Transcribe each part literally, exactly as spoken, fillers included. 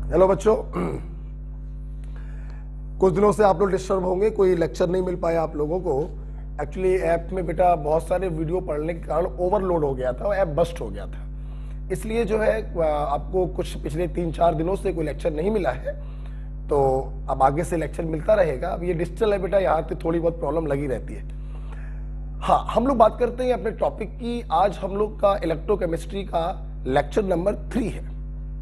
Hello बच्चों, कुछ दिनों से आप लोग डिस्टर्ब होंगे, कोई लेक्चर नहीं मिल पाया आप लोगों को। एक्चुअली ऐप में बेटा बहुत सारे वीडियो पढ़ने के कारण ओवरलोड हो गया था, ऐप बस्ट हो गया था, इसलिए जो है आपको कुछ पिछले तीन चार दिनों से कोई लेक्चर नहीं मिला है। तो अब आगे से लेक्चर मिलता रहेगा। अब ये डिजिटल है बेटा, यहाँ पे थोड़ी बहुत प्रॉब्लम लगी रहती है। हाँ, हम लोग बात करते हैं अपने टॉपिक की। आज हम लोग का इलेक्ट्रोकेमिस्ट्री का लेक्चर नंबर थ्री है।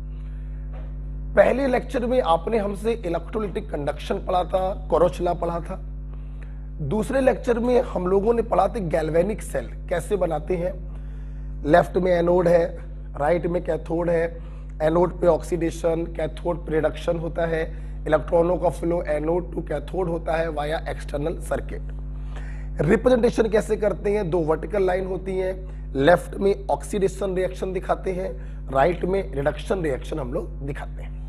पहले लेक्चर में आपने हमसे इलेक्ट्रोलिटिक कंडक्शन पढ़ा था, कोरोचला पढ़ा था। दूसरे लेक्चर में हम लोगों ने पढ़ा था गैल्वेनिक सेल कैसे बनाते हैं। लेफ्ट में एनोड है, राइट में कैथोड है। एनोड पे ऑक्सीडेशन, कैथोड पे रिडक्शन होता है। इलेक्ट्रॉनों का फ्लो एनोड टू कैथोड होता है वाया एक्सटर्नल सर्किट। रिप्रेजेंटेशन कैसे करते हैं, दो वर्टिकल लाइन होती हैं। लेफ्ट में ऑक्सीडेशन रिएक्शन दिखाते हैं, राइट में रिडक्शन रिएक्शन हम लोग दिखाते हैं।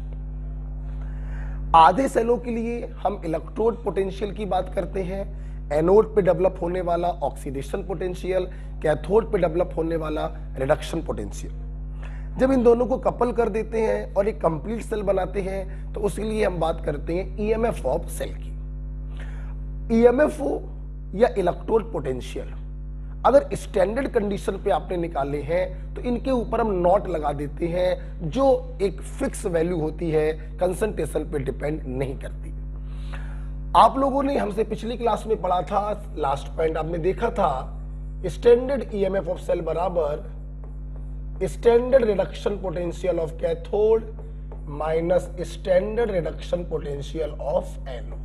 आधे सेलों के लिए हम इलेक्ट्रोड पोटेंशियल की बात करते हैं। एनोड पे डेवलप होने वाला ऑक्सीडेशन पोटेंशियल, कैथोड पे डेवलप होने वाला रिडक्शन पोटेंशियल। जब इन दोनों को कपल कर देते हैं और एक कंप्लीट सेल बनाते हैं तो उसके लिए हम बात करते हैं ईएमएफ ऑफ सेल की। ईएमएफ या इलेक्ट्रोड पोटेंशियल अगर स्टैंडर्ड कंडीशन पे आपने निकाले हैं तो इनके ऊपर हम नॉट लगा देते हैं, जो एक फिक्स वैल्यू होती है, कंसंट्रेशन पे डिपेंड नहीं करती। आप लोगों ने हमसे पिछली क्लास में पढ़ा था, लास्ट पॉइंट आपने देखा था, स्टैंडर्ड ईएमएफ ऑफ सेल बराबर standard reduction potential of cathode minus standard reduction potential of anode.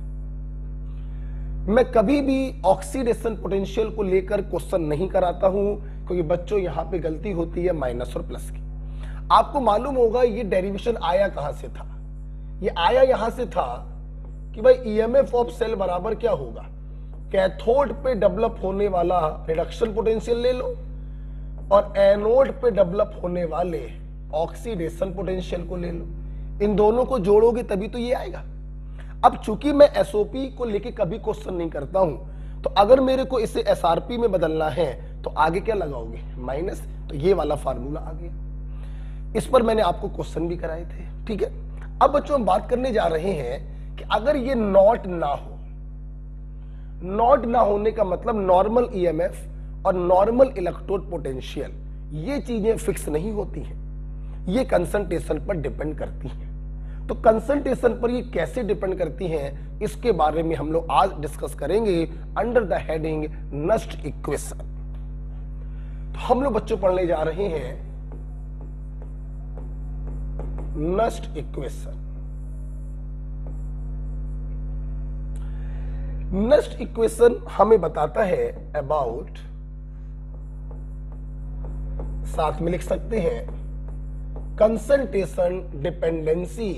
मैं कभी भी ऑक्सीडेशन पोटेंशियल को लेकर क्वेश्चन नहीं कराता हूं, क्योंकि बच्चों यहां पे गलती होती है माइनस और प्लस की। आपको मालूम होगा ये डेरिवेशन आया कहां से था। ये आया यहां से था कि भाई ईएमएफ ऑफ सेल बराबर क्या होगा, कैथोड पे डेवलप होने वाला रिडक्शन पोटेंशियल ले लो और एनोड पे डेवलप होने वाले ऑक्सीडेशन पोटेंशियल को ले लो। इन दोनों को जोड़ोगे तभी तो ये आएगा। अब चूंकि मैं एसओपी को लेके कभी क्वेश्चन नहीं करता हूं, तो अगर मेरे को इसे एसआरपी में बदलना है तो आगे क्या लगाओगे, माइनस। तो ये वाला फार्मूला आ गया। इस पर मैंने आपको क्वेश्चन भी कराए थे, ठीक है। अब बच्चों हम बात करने जा रहे हैं कि अगर ये नॉट ना हो, नॉट ना होने का मतलब नॉर्मल ईएमएफ और नॉर्मल इलेक्ट्रोड पोटेंशियल, ये चीजें फिक्स नहीं होती हैं, ये कंसंट्रेशन पर डिपेंड करती हैं। तो कंसंट्रेशन पर ये कैसे डिपेंड करती हैं, इसके बारे में हम लोग आज डिस्कस करेंगे under the heading Nernst equation. तो हम लोग बच्चों पढ़ने जा रहे हैं नस्ट इक्वेशन। नस्ट इक्वेशन हमें बताता है अबाउट, साथ में लिख सकते हैं, concentration dependency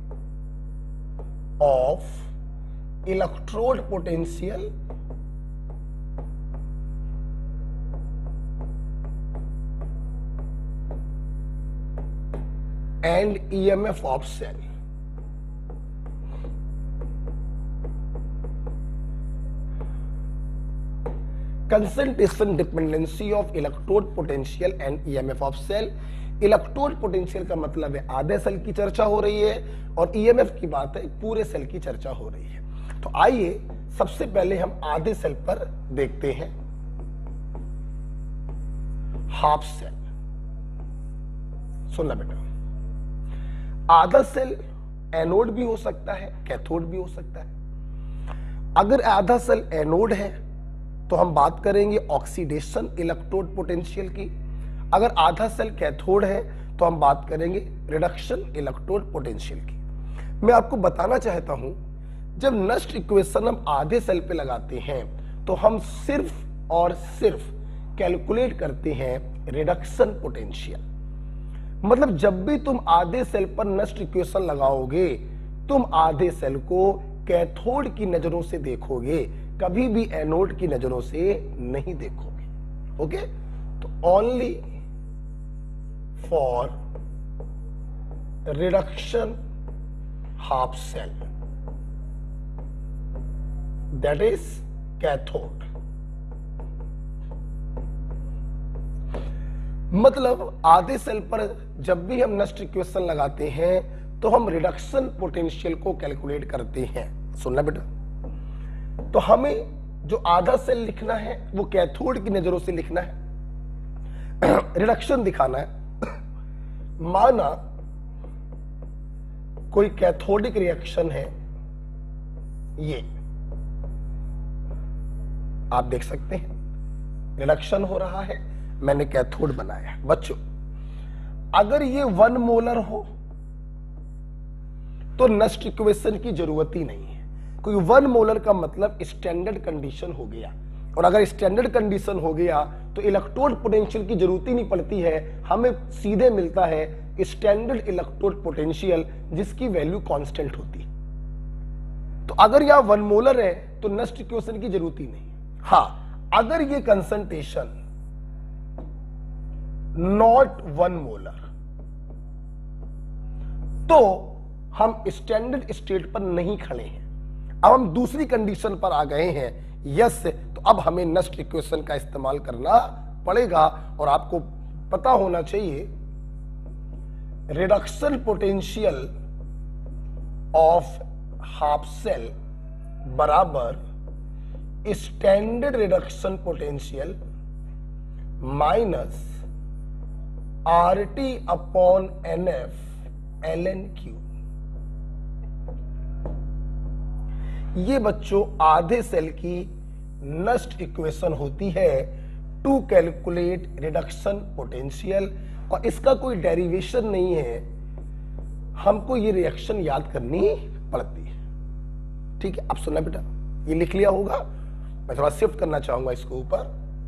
of electrode potential and E M F of cell. Concentration dependency of electrode potential and E M F of cell। Electrode potential का मतलब है आधे सेल की चर्चा हो रही है और ईएमएफ की बात है पूरे सेल की चर्चा हो रही है। तो आइए सबसे पहले हम आधे सेल पर देखते हैं। हाफ सेल, सुनना बेटा, आधा सेल एनोड भी हो सकता है, कैथोड भी हो सकता है। अगर आधा सेल एनोड है तो हम बात करेंगे ऑक्सीडेशन इलेक्ट्रोड पोटेंशियल की। अगर आधा सेल कैथोड है तो हम बात करेंगे रिडक्शन इलेक्ट्रोड पोटेंशियल की। मैं आपको बताना चाहता हूं, जब नस्ट इक्वेशन हम आधे सेल पे लगाते हैं तो हम सिर्फ और सिर्फ कैलकुलेट करते हैं रिडक्शन पोटेंशियल। मतलब जब भी तुम आधे सेल पर नस्ट इक्वेशन लगाओगे, तुम आधे सेल को कैथोड की नजरों से देखोगे, कभी भी एनोड की नजरों से नहीं देखोगे। ओके, तो only for reduction half cell, that is cathode। मतलब आधे सेल पर जब भी हम नस्ट इक्वेशन लगाते हैं तो हम रिडक्शन पोटेंशियल को कैलकुलेट करते हैं। सुनना बेटा, तो हमें जो आधा सेल लिखना है वो कैथोड की नजरों से लिखना है, रिडक्शन दिखाना है। माना कोई कैथोडिक रिएक्शन है, ये आप देख सकते हैं रिडक्शन हो रहा है, मैंने कैथोड बनाया। बच्चों अगर ये वन मोलर हो तो नस्ट इक्वेशन की जरूरत ही नहीं है, क्योंकि वन मोलर का मतलब स्टैंडर्ड कंडीशन हो गया, और अगर स्टैंडर्ड कंडीशन हो गया तो इलेक्ट्रोड पोटेंशियल की जरूरत ही नहीं पड़ती है, हमें सीधे मिलता है स्टैंडर्ड इलेक्ट्रोड पोटेंशियल जिसकी वैल्यू कांस्टेंट होती है। तो अगर यह वन मोलर है तो नस्ट इक्वेशन की जरूरत ही नहीं। हाँ, अगर ये कंसंट्रेशन नॉट वन मोलर तो हम स्टैंडर्ड स्टेट पर नहीं खड़े हैं, अब हम दूसरी कंडीशन पर आ गए हैं, यस, तो अब हमें नस्ट इक्वेशन का इस्तेमाल करना पड़ेगा। और आपको पता होना चाहिए reduction potential of half cell बराबर standard reduction potential minus R T upon N F L N Q. ये बच्चों आधे सेल की नस्ट इक्वेशन होती है टू कैलकुलेट रिडक्शन पोटेंशियल, और इसका कोई डेरिवेशन नहीं है, हमको ये रिएक्शन याद करनी पड़ती है। ठीक है, अब सुनना बेटा, ये लिख लिया होगा, मैं थोड़ा शिफ्ट करना चाहूंगा इसको ऊपर,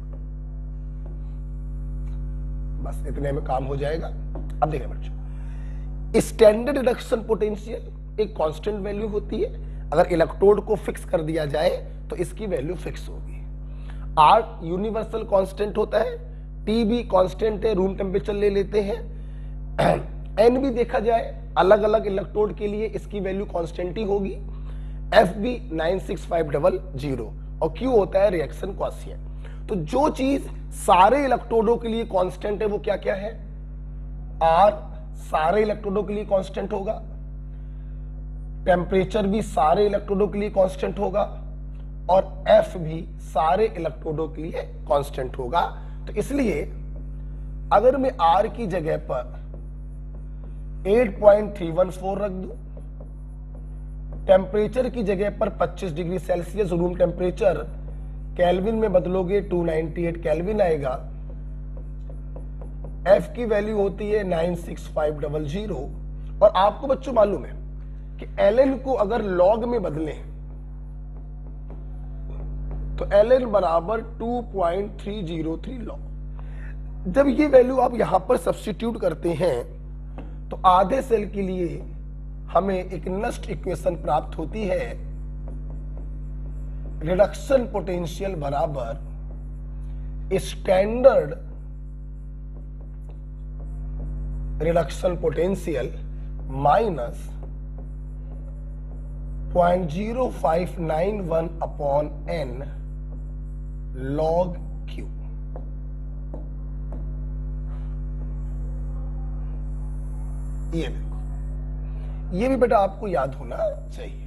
बस इतने में काम हो जाएगा। अब देखिए बच्चों, स्टैंडर्ड रिडक्शन पोटेंशियल एक कांस्टेंट वैल्यू होती है, अगर इलेक्ट्रोड को फिक्स कर दिया जाए तो इसकी वैल्यू फिक्स होगी। आर यूनिवर्सल कांस्टेंट होता है, टी भी कांस्टेंट है, रूम टेम्परेचर ले लेते हैं, एन भी देखा जाए अलग अलग इलेक्ट्रोड के लिए इसकी वैल्यू कांस्टेंट ही होगी, एफ भी nine six five double zero, और क्यू होता है रिएक्शन क्वाशिएंट। तो जो चीज सारे इलेक्ट्रोडों के लिए कांस्टेंट है वो क्या क्या है? आर सारे इलेक्ट्रोडों के लिए कांस्टेंट होगा, टेम्परेचर भी सारे इलेक्ट्रोडों के लिए कांस्टेंट होगा, और एफ भी सारे इलेक्ट्रोडों के लिए कांस्टेंट होगा। तो इसलिए अगर मैं आर की जगह पर eight point three one four रख दूं, टेम्परेचर की जगह पर पच्चीस degree Celsius room temperature, Kelvin में बदलोगे टू नाइंटी एट केल्विन आएगा, एफ की वैल्यू होती है nine six five double zero, और आपको बच्चों मालूम है कि एल को अगर लॉग में बदलें तो एल बराबर two point three zero three log. जब ये वैल्यू आप यहां पर सब्स्टिट्यूट करते हैं तो आधे सेल के लिए हमें एक नस्ट इक्वेशन प्राप्त होती है, रिडक्शन पोटेंशियल बराबर standard reduction potential minus point zero five nine one upon N log Q. ये देखो, ये भी बेटा आपको याद होना चाहिए।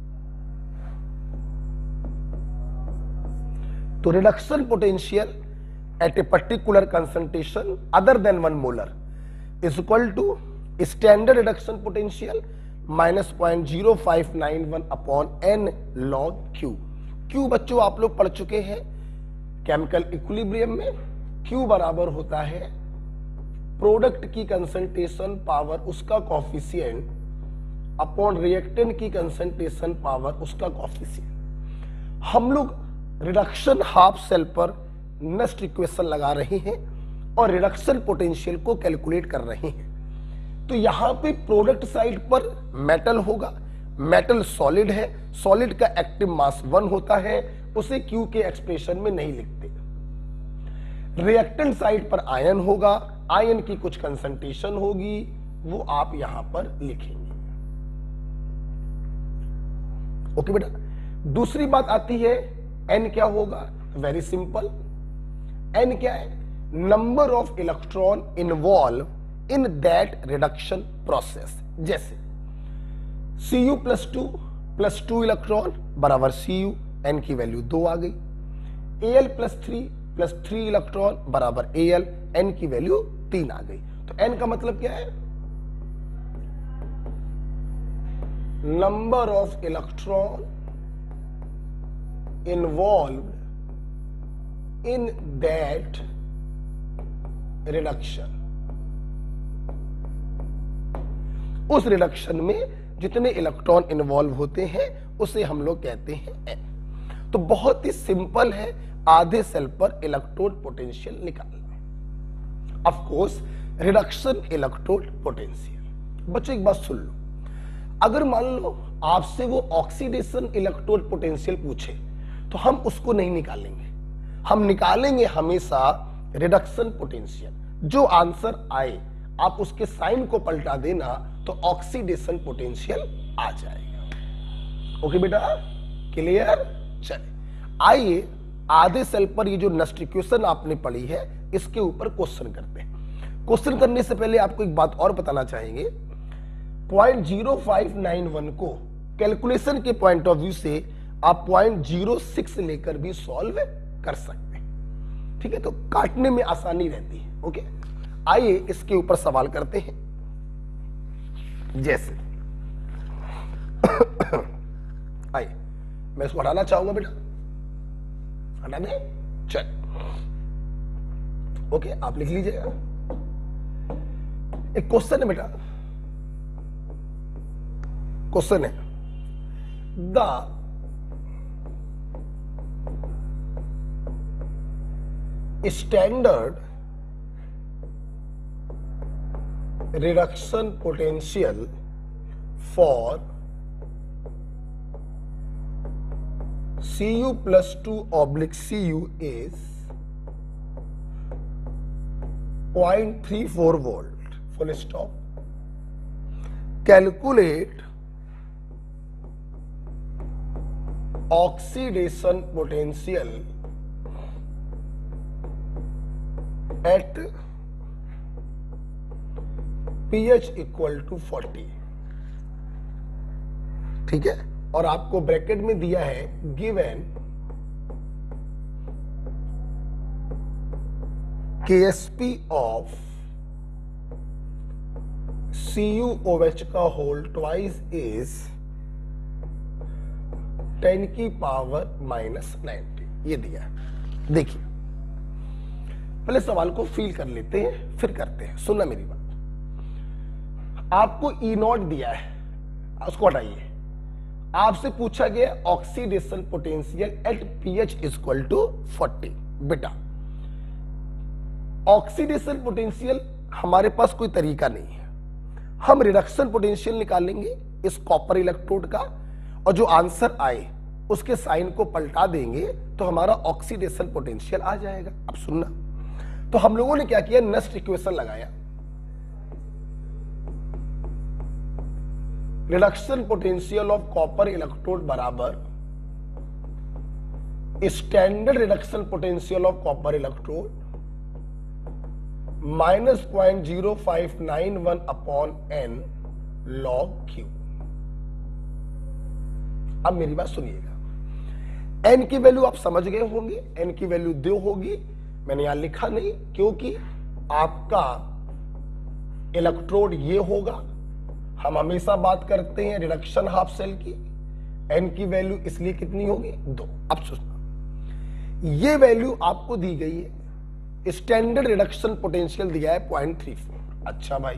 तो reduction potential at a particular concentration other than one molar is equal to standard reduction potential minus point zero five nine one upon N log Q. Q बच्चों आप लोग पढ़ चुके हैं केमिकल इक्विलिब्रियम में, क्यू बराबर होता है प्रोडक्ट की कंसंट्रेशन पावर उसका कॉफिशिएंट अपॉन रिएक्टेंट की कंसंट्रेशन पावर उसका कॉफिशिएंट। हम लोग रिडक्शन हाफ सेल पर नस्ट इक्वेशन लगा रहे हैं और रिडक्शन पोटेंशियल को कैलकुलेट कर रहे हैं। तो यहां पे प्रोडक्ट साइड पर मेटल होगा, मेटल सॉलिड है, सॉलिड का एक्टिव मास वन होता है, उसे क्यू के एक्सप्रेशन में नहीं लिखते। रिएक्टेंट साइड पर आयन होगा, आयन की कुछ कंसंट्रेशन होगी, वो आप यहां पर लिखेंगे। ओके बेटा, दूसरी बात आती है एन क्या होगा? वेरी सिंपल, एन क्या है? Number of electron involve in that reduction process. जैसे C U plus two plus two electron बराबर सी यू, एन की वैल्यू दो आ गई। A L plus three plus three electron बराबर ए एल, एन की वैल्यू तीन आ गई। तो एन का मतलब क्या है? Number of electron involve in that reduction. उस रिडक्शन में जितने इलेक्ट्रॉन इन्वॉल्व होते हैं उसे हम लोग कहते हैं एन। तो बहुत ही सिंपल है आधे सेल पर इलेक्ट्रोड पोटेंशियल निकालना। Of course reduction electrode potential. बच्चों एक बात सुन लो, अगर मान लो आपसे वो ऑक्सीडेशन इलेक्ट्रोड पोटेंशियल पूछे तो हम उसको नहीं निकालेंगे, हम निकालेंगे हमेशा रिडक्शन पोटेंशियल। जो आंसर आए आप उसके साइन को पलटा देना तो ऑक्सीडेशन पोटेंशियल आ जाएगा। ओके बेटा, क्लियर? चले आइए आधे सेल पर ये जो नेक्स्ट इक्वेशन आपने पढ़ी है इसके ऊपर क्वेश्चन करते हैं। क्वेश्चन करने से पहले आपको एक बात और बताना चाहेंगे, point zero five nine one को कैलकुलेशन के पॉइंट ऑफ व्यू से आप पॉइंट जीरो सिक्स लेकर भी सॉल्व कर सकते हैं। ठीक है, तो काटने में आसानी रहती है। ओके, आइए इसके ऊपर सवाल करते हैं। जैसे आइए मैं इसको हटाना चाहूंगा बेटा, हटा दें? चल ओके, आप लिख लीजिएगा। एक क्वेश्चन है बेटा, क्वेश्चन है the standard reduction potential for Cu plus two oblique Cu is zero point three four volt. Full stop. Calculate oxidation potential at pH equal to forty. ठीक है, और आपको ब्रैकेट में दिया है given KSP of Cu OH का whole twice is ten की power minus ninety, ये दिया। देखिए पहले सवाल को फील कर लेते हैं फिर करते हैं। सुनना मेरी बात, आपको ई नॉट दिया है, उसको हटाइए। आपसे पूछा गया oxidation potential at pH equal to forty. बेटा ऑक्सीडेशन पोटेंशियल हमारे पास कोई तरीका नहीं है, हम रिडक्शन पोटेंशियल निकालेंगे इस कॉपर इलेक्ट्रोड का और जो आंसर आए उसके साइन को पलटा देंगे तो हमारा ऑक्सीडेशन पोटेंशियल आ जाएगा। अब सुनना, तो हम लोगों ने क्या किया, नेक्स्ट इक्वेशन लगाया, reduction potential of copper electrode बराबर standard reduction potential of copper electrode minus point zero five nine one upon N log Q. अब मेरी बात सुनिएगा, एन की वैल्यू आप समझ गए होंगे, एन की वैल्यू दो होगी, मैंने यहां लिखा नहीं क्योंकि आपका इलेक्ट्रोड ये होगा। हम हमेशा बात करते हैं रिडक्शन हाफ सेल की, एन की वैल्यू इसलिए कितनी होगी, दो। अब सुनना, ये वैल्यू आपको दी गई है, स्टैंडर्ड रिडक्शन पोटेंशियल दिया है पॉइंट थ्री फोर। अच्छा भाई,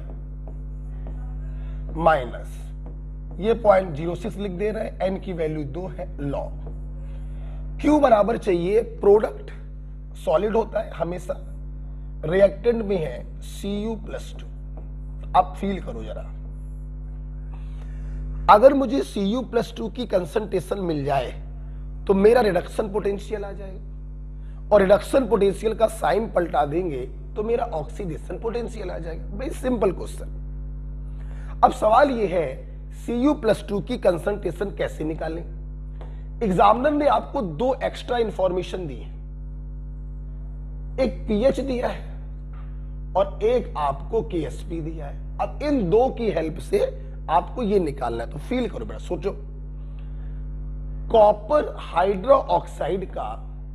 माइनस ये पॉइंट जीरो सिक्स लिख दे रहे हैं, एन की वैल्यू दो है, लॉग क्यू बराबर चाहिए प्रोडक्ट, सॉलिड होता है हमेशा, रिएक्टेंट में है Cu प्लस टू। अब फील करो जरा, अगर मुझे Cu प्लस टू की कंसंट्रेशन मिल जाए तो मेरा रिडक्शन पोटेंशियल आ जाएगा और रिडक्शन पोटेंशियल का साइन पलटा देंगे तो मेरा ऑक्सीडेशन पोटेंशियल आ जाएगा। Very simple question. अब सवाल यह है Cu प्लस टू की कंसंट्रेशन कैसे निकालें। एग्जामिनर ने आपको दो एक्स्ट्रा इंफॉर्मेशन दी है, एक पीएच दिया है और एक आपको केएसपी दिया है। अब इन दो की हेल्प से आपको ये निकालना है। तो फील करो बेटा, सोचो कॉपर हाइड्रो ऑक्साइड का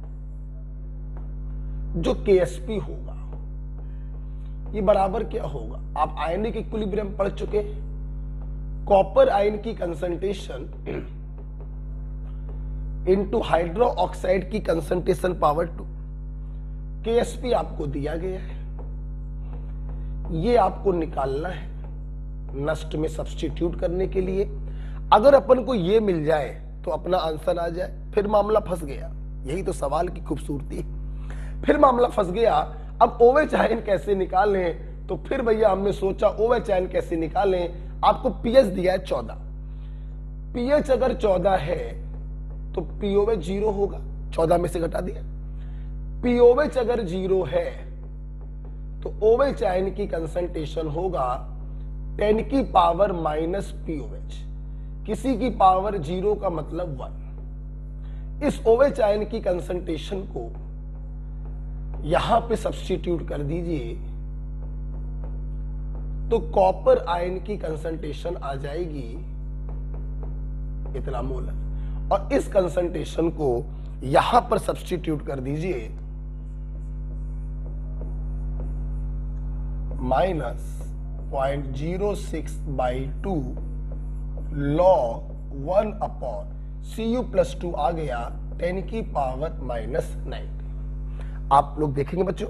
जो के एस पी होगा ये बराबर क्या होगा? आप आयनिक इक्विलिब्रियम पढ़ चुके। कॉपर आयन की कंसंट्रेशन इनटू हाइड्रो ऑक्साइड की concentration power two, K S P आपको दिया गया है, ये आपको निकालना है नष्ट में सब्स्टिट्यूट करने के लिए। अगर अपन को ये मिल जाए तो अपना आंसर आ जाए, फिर मामला फंस गया। यही तो सवाल की खूबसूरती है, फिर मामला फंस गया। अब ओएच आयन कैसे निकालें? तो फिर भैया हमने सोचा ओएच आयन कैसे निकालें। आपको पीएच दिया है चौदह, पीएच अगर चौदह है तो पीओएच जीरो होगा, चौदह में से घटा दिया। पीओएच अगर जीरो है तो ओएच आयन की कंसंट्रेशन होगा टेन की पावर माइनस पीओएच, किसी की पावर जीरो का मतलब वन। इस ओएच आयन की कंसंट्रेशन को यहां पे सब्स्टिट्यूट कर दीजिए तो कॉपर आयन की कंसंट्रेशन आ जाएगी इतना मोलर, और इस कंसंट्रेशन को यहां पर सब्स्टिट्यूट कर दीजिए minus point zero six by two log one upon C U plus two आ गया टेन की पावर माइनस नाइनटी। आप लोग देखेंगे बच्चों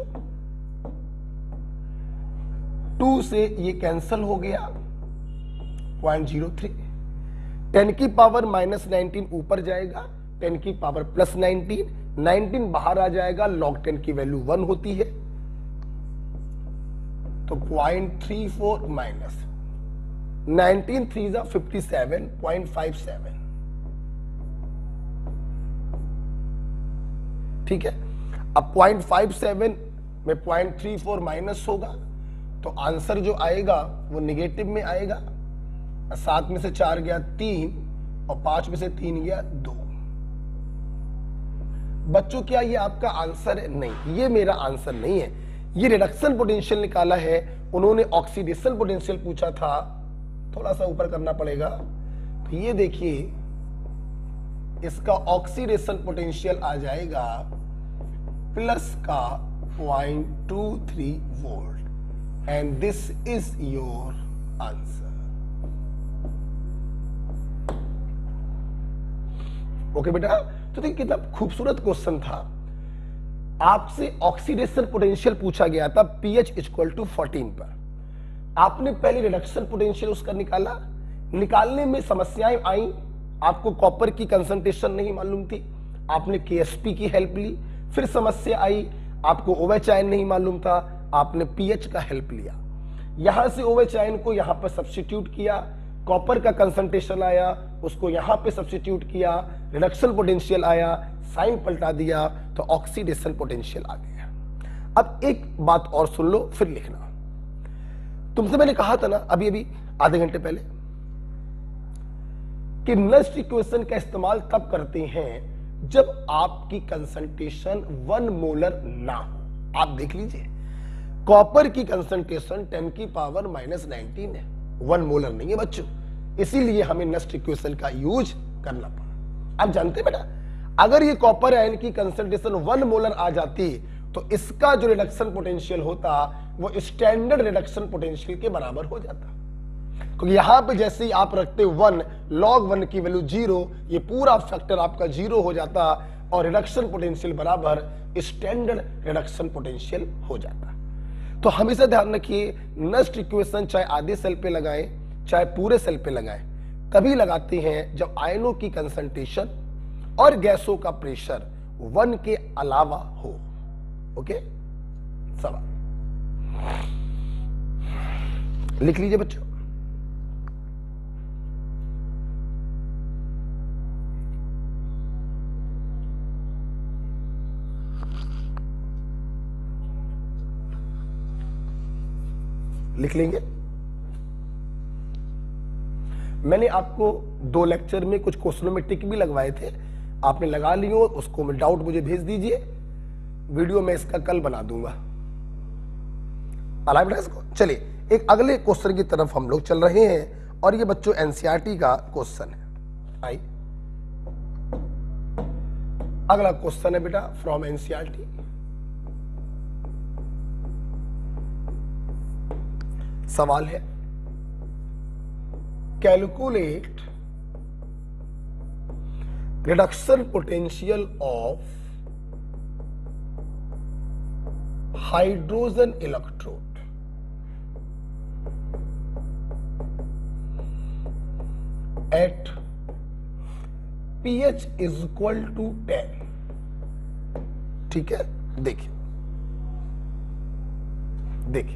टू से ये कैंसल हो गया, पॉइंट जीरो थ्री, टेन की पावर माइनस नाइनटीन ऊपर जाएगा, टेन की पावर प्लस नाइनटीन, नाइनटीन बाहर आ जाएगा, लॉग टेन की वैल्यू वन होती है तो point three four minus nineteen three जा fifty seven point five seven. ठीक है, अब पॉइंट फाइव सेवन में पॉइंट थ्री फोर माइनस होगा तो आंसर जो आएगा वो निगेटिव में आएगा। सात में से चार गया तीन और पांच में से तीन गया दो। बच्चों क्या ये आपका आंसर है? नहीं, ये मेरा आंसर नहीं है। ये रिडक्शन पोटेंशियल निकाला है उन्होंने, ऑक्सीडेशन पोटेंशियल पूछा था, थोड़ा सा ऊपर करना पड़ेगा। तो ये देखिए इसका ऑक्सीडेशन पोटेंशियल आ जाएगा प्लस का point two three volt and this is your answer. Okay बेटा, तो देखिए कितना खूबसूरत क्वेश्चन था। आपसे ऑक्सीडेशन पोटेंशियल पूछा गया था पीएच इक्वल टू फोर्टीन पर। आपने पहले रिडक्शन पोटेंशियल उसका निकाला, निकालने में समस्याएं आई, आपको कॉपर की कंसंट्रेशन नहीं मालूम थी, आपने केएसपी की हेल्प ली। फिर समस्या आई, आपको ओएच आयन नहीं मालूम था, आपने पीएच का हेल्प लिया। यहां से ओएच आयन को यहां पर सब्स्टिट्यूट किया, कॉपर का कंसंट्रेशन आया, उसको यहां पे सब्स्टिट्यूट किया, रिडक्शन पोटेंशियल आया, साइन पलटा दिया तो ऑक्सीडेशन पोटेंशियल आ गया। अब एक बात और सुन लो फिर लिखना। तुमसे मैंने कहा था ना अभी अभी आधे घंटे पहले कि नस्ट इक्वेशन का इस्तेमाल तब करते हैं जब आपकी कंसंट्रेशन वन मोलर ना हो। आप देख लीजिए कॉपर की कंसंट्रेशन टेन की पावर माइनस नाइनटीन है, वन मोलर नहीं है बच्चों, इसीलिए हमें नस्ट इक्वेशन का यूज करना पड़ा। आप जानते बेटा अगर ये कॉपर आयन की कंसंट्रेशन वन मोलर आ जाती तो इसका जो रिडक्शन पोटेंशियल होता वो स्टैंडर्ड रिडक्शन पोटेंशियल के बराबर हो जाता, क्योंकि यहां पे जैसे ही आप रखते वन, लॉग वन की वैल्यू जीरो, ये पूरा फैक्टर आपका जीरो हो जाता और रिडक्शन पोटेंशियल बराबर स्टैंडर्ड रिडक्शन पोटेंशियल हो जाता। तो हमेशा ध्यान रखिए नस्ट इक्वेशन चाहे आधे सेल पे लगाएं चाहे पूरे सेल पे लगाएं, तभी लगाते हैं जब आयनों की कंसंट्रेशन और गैसों का प्रेशर वन के अलावा हो। ओके, सवाल लिख लीजिए बच्चों। लिख लेंगे। मैंने आपको दो लेक्चर में कुछ क्वेश्चनों में टिक भी लगवाए थे, आपने लगा लियो, उसको मैं डाउट मुझे भेज दीजिए, वीडियो में इसका कल बना दूंगा। अलाइव इसको। चलिए एक अगले क्वेश्चन की तरफ हम लोग चल रहे हैं और ये बच्चों एनसीईआरटी का क्वेश्चन है। आई अगला क्वेश्चन है बेटा फ्रॉम एनसीईआरटी। सवाल है calculate reduction potential of hydrogen electrode at pH is equal to ten. ठीक है, देखिए देखिए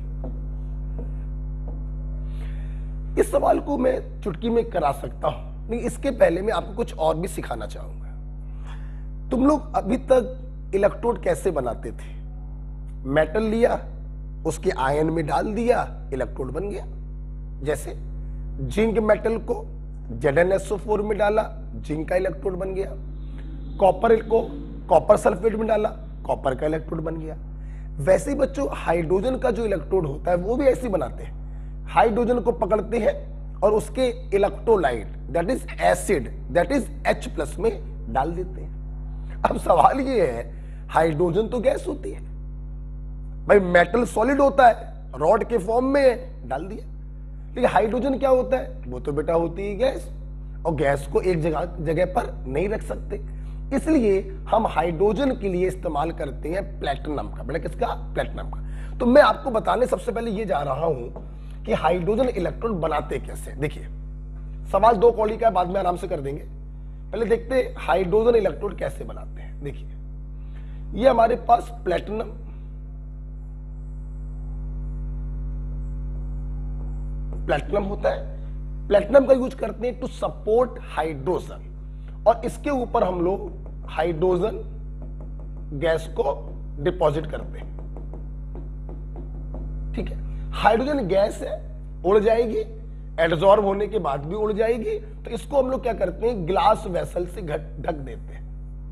इस सवाल को मैं चुटकी में करा सकता हूं, लेकिन इसके पहले मैं आपको कुछ और भी सिखाना चाहूंगा। तुम लोग अभी तक इलेक्ट्रोड कैसे बनाते थे? मेटल लिया, उसके आयन में डाल दिया, इलेक्ट्रोड बन गया। जैसे जिंक मेटल को Z N S O four में डाला, जिंक का इलेक्ट्रोड बन गया। कॉपर को कॉपर सल्फेट में डाला, कॉपर का इलेक्ट्रोड बन गया। वैसे ही बच्चों हाइड्रोजन का जो इलेक्ट्रोड होता है वो भी ऐसे बनाते हैं। हाइड्रोजन को पकड़ते हैं और उसके electrolyte that is acid that is H plus में डाल देते हैं। अब सवाल ये है, हाइड्रोजन तो गैस होती है भाई, मेटल सॉलिड होता है, रॉड के फॉर्म में डाल दिया। लेकिन हाइड्रोजन क्या होता है? वो तो बेटा होती है गैस, और गैस को एक जगह जगह पर नहीं रख सकते, इसलिए हम हाइड्रोजन के लिए इस्तेमाल करते हैं प्लेटिनम का। बेटा किसका? प्लेटिनम का। तो मैं आपको बताने सबसे पहले ये जा रहा हूं कि हाइड्रोजन इलेक्ट्रोड बनाते कैसे। देखिए सवाल दो कॉली का है, बाद में आराम से कर देंगे। पहले देखते हैं हाइड्रोजन इलेक्ट्रोड कैसे बनाते हैं। देखिए ये हमारे पास प्लेटिनम, प्लेटिनम होता है। प्लेटिनम का यूज करते हैं टू सपोर्ट हाइड्रोजन, और इसके ऊपर हम लोग हाइड्रोजन गैस को डिपॉजिट करते हैं। ठीक है, हाइड्रोजन गैस है, उड़ जाएगी, एब्जॉर्ब होने के बाद भी उड़ जाएगी, तो इसको हम लोग क्या करते हैं, ग्लास वेसल से ढक देते हैं।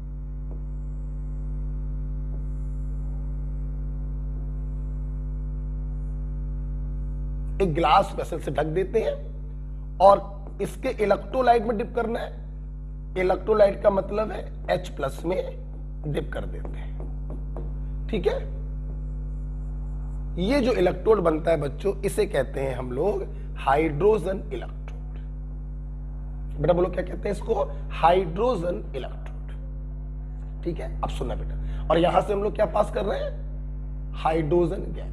एक ग्लास वेसल से ढक देते हैं, और इसके इलेक्ट्रोलाइट में डिप करना है। इलेक्ट्रोलाइट का मतलब है H प्लस में डिप कर देते हैं। ठीक है, ये जो इलेक्ट्रोड बनता है बच्चों, इसे कहते हैं हम लोग हाइड्रोजन इलेक्ट्रोड। बेटा बोलो क्या कहते हैं इसको? Hydrogen electrode. ठीक है, अब सुनना बेटा, और यहां से हम लोग क्या पास कर रहे हैं? Hydrogen gas.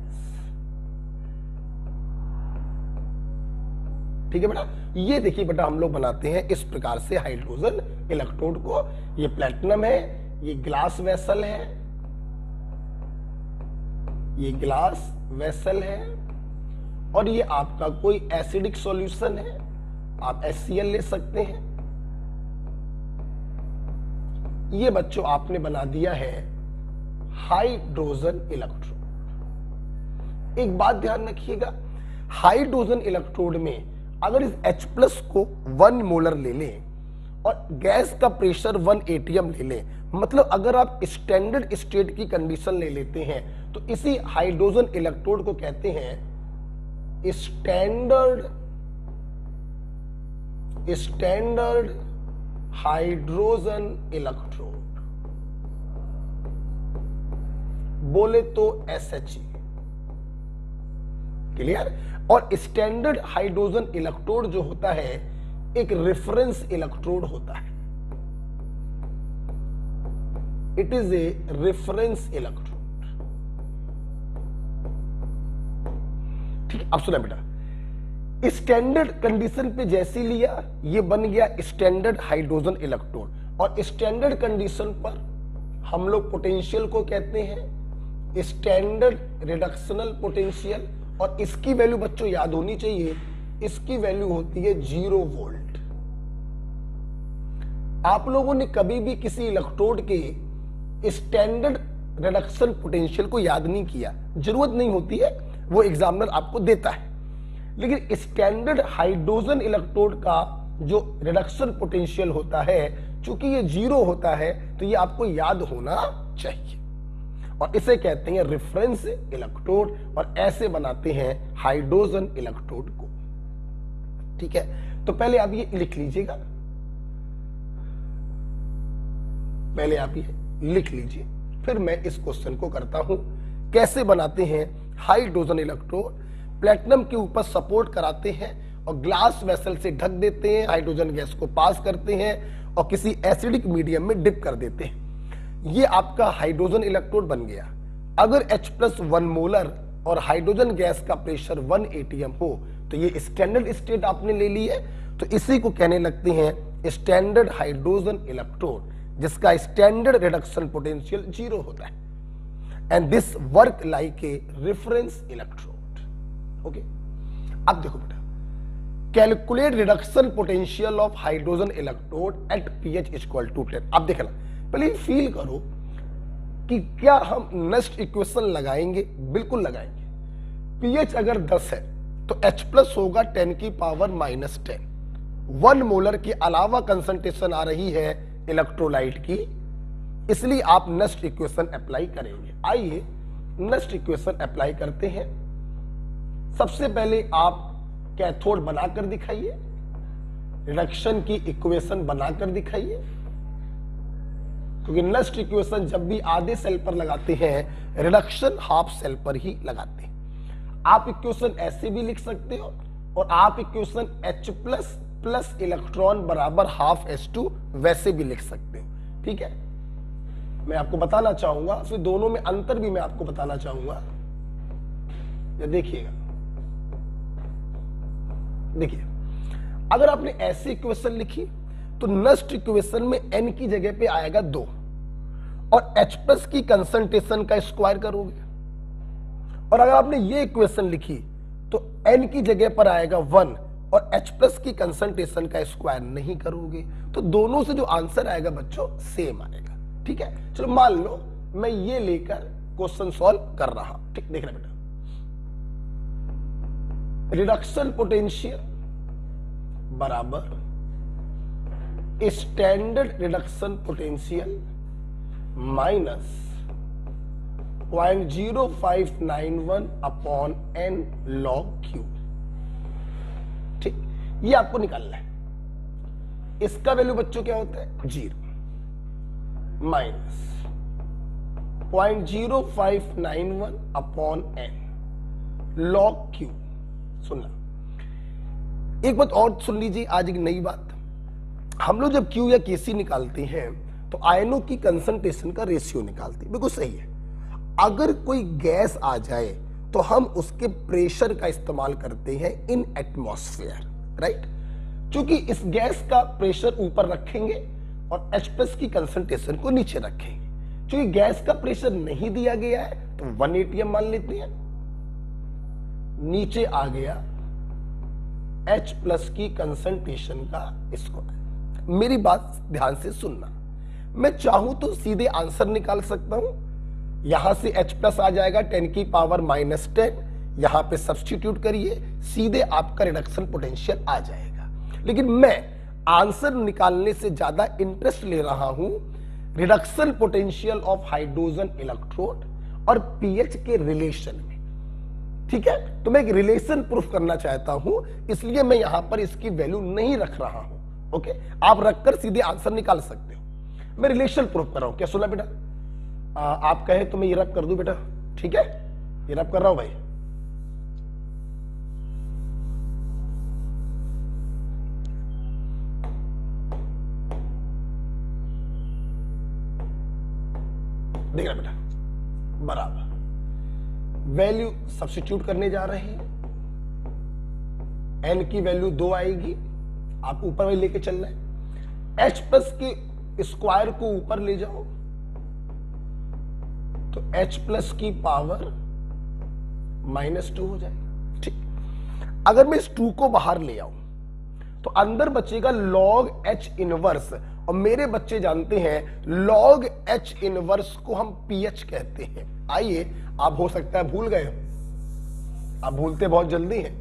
ठीक है बेटा, ये देखिए बेटा हम लोग बनाते हैं इस प्रकार से हाइड्रोजन इलेक्ट्रोड को। ये प्लेटिनम है, ये ग्लास वेसल है, ये ग्लास वेसल है, और ये आपका कोई एसिडिक सॉल्यूशन है, आप एच सी एल ले सकते हैं। ये बच्चों आपने बना दिया है हाइड्रोजन इलेक्ट्रोड। एक बात ध्यान रखिएगा, हाइड्रोजन इलेक्ट्रोड में अगर इस H प्लस को वन मोलर ले लें और गैस का प्रेशर वन एटीएम ले लें, मतलब अगर आप स्टैंडर्ड स्टेट की कंडीशन ले लेते हैं, तो इसी हाइड्रोजन इलेक्ट्रोड को कहते हैं स्टैंडर्ड स्टैंडर्ड हाइड्रोजन इलेक्ट्रोड, बोले तो एस एच ई। क्लियर? और स्टैंडर्ड हाइड्रोजन इलेक्ट्रोड जो होता है एक रेफरेंस इलेक्ट्रोड होता है। It is a reference electrode. ठीक, अब सुना बेटा, स्टैंडर्ड कंडीशन पे जैसे लिया ये बन गया स्टैंडर्ड हाइड्रोजन इलेक्ट्रोड, और स्टैंडर्ड कंडीशन पर हम लोग पोटेंशियल को कहते हैं स्टैंडर्ड रिडक्शनल पोटेंशियल, और इसकी वैल्यू बच्चों याद होनी चाहिए, इसकी वैल्यू होती है जीरो वोल्ट। आप लोगों ने कभी भी किसी इलेक्ट्रोड के स्टैंडर्ड रिडक्शन पोटेंशियल को याद नहीं किया, जरूरत नहीं होती है, वो एग्जामिनर आपको देता है। लेकिन स्टैंडर्ड हाइड्रोजन इलेक्ट्रोड का जो रिडक्शन पोटेंशियल होता है, चूंकि ये जीरो होता है, तो ये आपको याद होना चाहिए, और इसे कहते हैं रेफरेंस इलेक्ट्रोड, और ऐसे बनाते हैं हाइड्रोजन इलेक्ट्रोड को। ठीक है, तो पहले आप ये लिख लीजिएगा, पहले आप ये लिख लीजिए, फिर मैं इस क्वेश्चन को करता हूं। कैसे बनाते हैं हाइड्रोजन इलेक्ट्रोड, प्लेटिनम के ऊपर सपोर्ट कराते हैं और ग्लास वेसल से ढक देते हैं, हाइड्रोजन गैस को पास करते हैं और किसी एसिडिक मीडियम में डिप कर देते हैं। ये आपका हाइड्रोजन इलेक्ट्रोड बन गया। अगर H प्लस वन मोलर और हाइड्रोजन गैस का प्रेशर वन एटीएम हो तो ये स्टैंडर्ड स्टेट आपने ले ली है, तो इसी को कहने लगते हैं स्टैंडर्ड हाइड्रोजन इलेक्ट्रोड, जिसका स्टैंडर्ड रिडक्शन पोटेंशियल जीरो होता है। And this work like a reference electrode. Okay, अब देखो बेटा, calculate reduction potential of hydrogen electrode at pH equal to ten. अब देखना, पहले फील करो कि क्या हम नेक्स्ट इक्वेशन लगाएंगे, बिल्कुल लगाएंगे। पीएच अगर दस है तो H प्लस होगा टेन की power minus ten, one molar के अलावा कंसंट्रेशन आ रही है इलेक्ट्रोलाइट की, इसलिए आप नेक्स्ट इक्वेशन अप्लाई करेंगे। आइए नेक्स्ट इक्वेशन अप्लाई करते हैं। सबसे पहले आप कैथोड बनाकर दिखाइए, रिडक्शन की इक्वेशन बनाकर दिखाइए, क्योंकि नेक्स्ट इक्वेशन जब भी आधे सेल पर लगाते हैं, रिडक्शन हाफ सेल पर ही लगाते हैं। आप इक्वेशन ऐसे भी लिख सकते हो और आप equation H plus plus electron बराबर हाफ एच टू वैसे भी लिख सकते हो। ठीक है, मैं आपको बताना चाहूंगा, फिर दोनों में अंतर भी मैं आपको बताना चाहूंगा। ये देखिएगा, देखिए, अगर आपने ऐसी इक्वेशन लिखी तो नेक्स्ट इक्वेशन में n की जगह पे आएगा दो और H प्लस की कंसंट्रेशन का स्क्वायर करोगे, और अगर आपने ये इक्वेशन लिखी तो n की जगह पर आएगा वन और H प्लस की कंसंट्रेशन का स्क्वायर नहीं करोगे, तो दोनों से जो आंसर आएगा बच्चों सेम आएगा। ठीक है, चलो मान लो मैं ये लेकर क्वेश्चन सॉल्व कर रहा हूं। ठीक, देख रहे बेटा, रिडक्शन पोटेंशियल बराबर standard reduction potential minus point zero five nine one upon N log Q. ठीक, ये आपको निकालना है। इसका वैल्यू बच्चों क्या होता है, zero minus point zero five nine one upon N log Q. सुनना, एक बात और सुन लीजिए, आज एक नई बात। हम लोग जब क्यू या केसी निकालते हैं तो आयनों की कंसंट्रेशन का रेशियो निकालते हैं, बिल्कुल सही है। अगर कोई गैस आ जाए तो हम उसके प्रेशर का इस्तेमाल करते हैं इन एटमॉस्फेयर, राइट। क्योंकि इस गैस का प्रेशर ऊपर रखेंगे और H प्लस की कंसंट्रेशन को नीचे रखेंगे। क्योंकि गैस का प्रेशर नहीं दिया गया है तो वन एटीएम मान लेते हैं, नीचे आ गया H प्लस की कंसंट्रेशन का स्क्वायर। मेरी बात ध्यान से सुनना, मैं चाहूं तो सीधे आंसर निकाल सकता हूं। यहां से H प्लस आ जाएगा टेन की पावर माइनस टेन, यहां पे सब्स्टिट्यूट करिए, सीधे आपका रिडक्शन पोटेंशियल आ जाएगा। लेकिन मैं आंसर निकालने से ज्यादा इंटरेस्ट ले रहा हूं reduction potential of hydrogen electrode और पीएच के रिलेशन में। ठीक है, तो मैं एक रिलेशन प्रूफ करना चाहता हूं, इसलिए मैं यहां पर इसकी वैल्यू नहीं रख रहा हूं। ओके, आप रखकर सीधे आंसर निकाल सकते हो। मैं रिलेशन प्रूफ कर रहा हूं। क्या सुना बेटा? आ, आप कहे तो मैं ये रब कर दूं बेटा? ठीक है, ये रब कर रहा हूं भाई। देख रहा बेटा, बराबर वैल्यू सब्स्टिट्यूट करने जा रहे हैं। एन की वैल्यू दो आएगी, आप ऊपर में लेके चलना है। H प्लस के स्क्वायर को ऊपर ले जाओ तो H प्लस की पावर माइनस टू हो जाएगा। ठीक, अगर मैं इस टू को बाहर ले आऊं तो अंदर बचेगा लॉग H इनवर्स, और मेरे बच्चे जानते हैं लॉग H इनवर्स को हम पीएच कहते हैं। आइए, आप हो सकता है भूल गए, आप भूलते बहुत जल्दी हैं।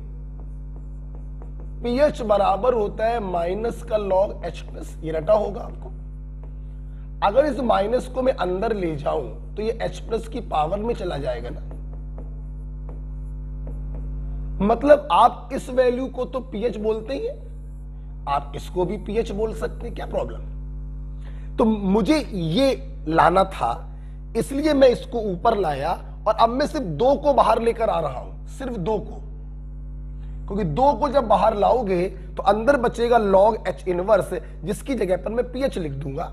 पीएच बराबर होता है माइनस का लॉग H प्लस, ये रटा होगा आपको। अगर इस माइनस को मैं अंदर ले जाऊं तो ये H प्लस की पावर में चला जाएगा ना, मतलब आप इस वैल्यू को तो पीएच बोलते ही हैं, आप इसको भी पीएच बोल सकते हैं, क्या प्रॉब्लम। तो मुझे ये लाना था, इसलिए मैं इसको ऊपर लाया और अब मैं सिर्फ दो को बाहर लेकर आ रहा हूं, सिर्फ दो को, क्योंकि दो को जब बाहर लाओगे तो अंदर बचेगा लॉग एच इनवर्स, जिसकी जगह पर मैं पीएच लिख दूंगा।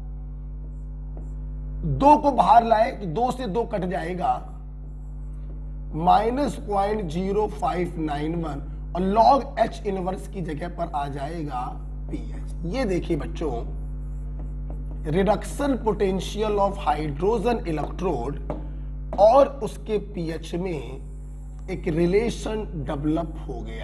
दो को बाहर लाए तो दो से दो कट जाएगा, minus point zero five nine one, और लॉग एच इनवर्स की जगह पर आ जाएगा पीएच। ये देखिए बच्चों, reduction potential of hydrogen electrode और उसके पीएच में एक रिलेशन डेवलप हो गया।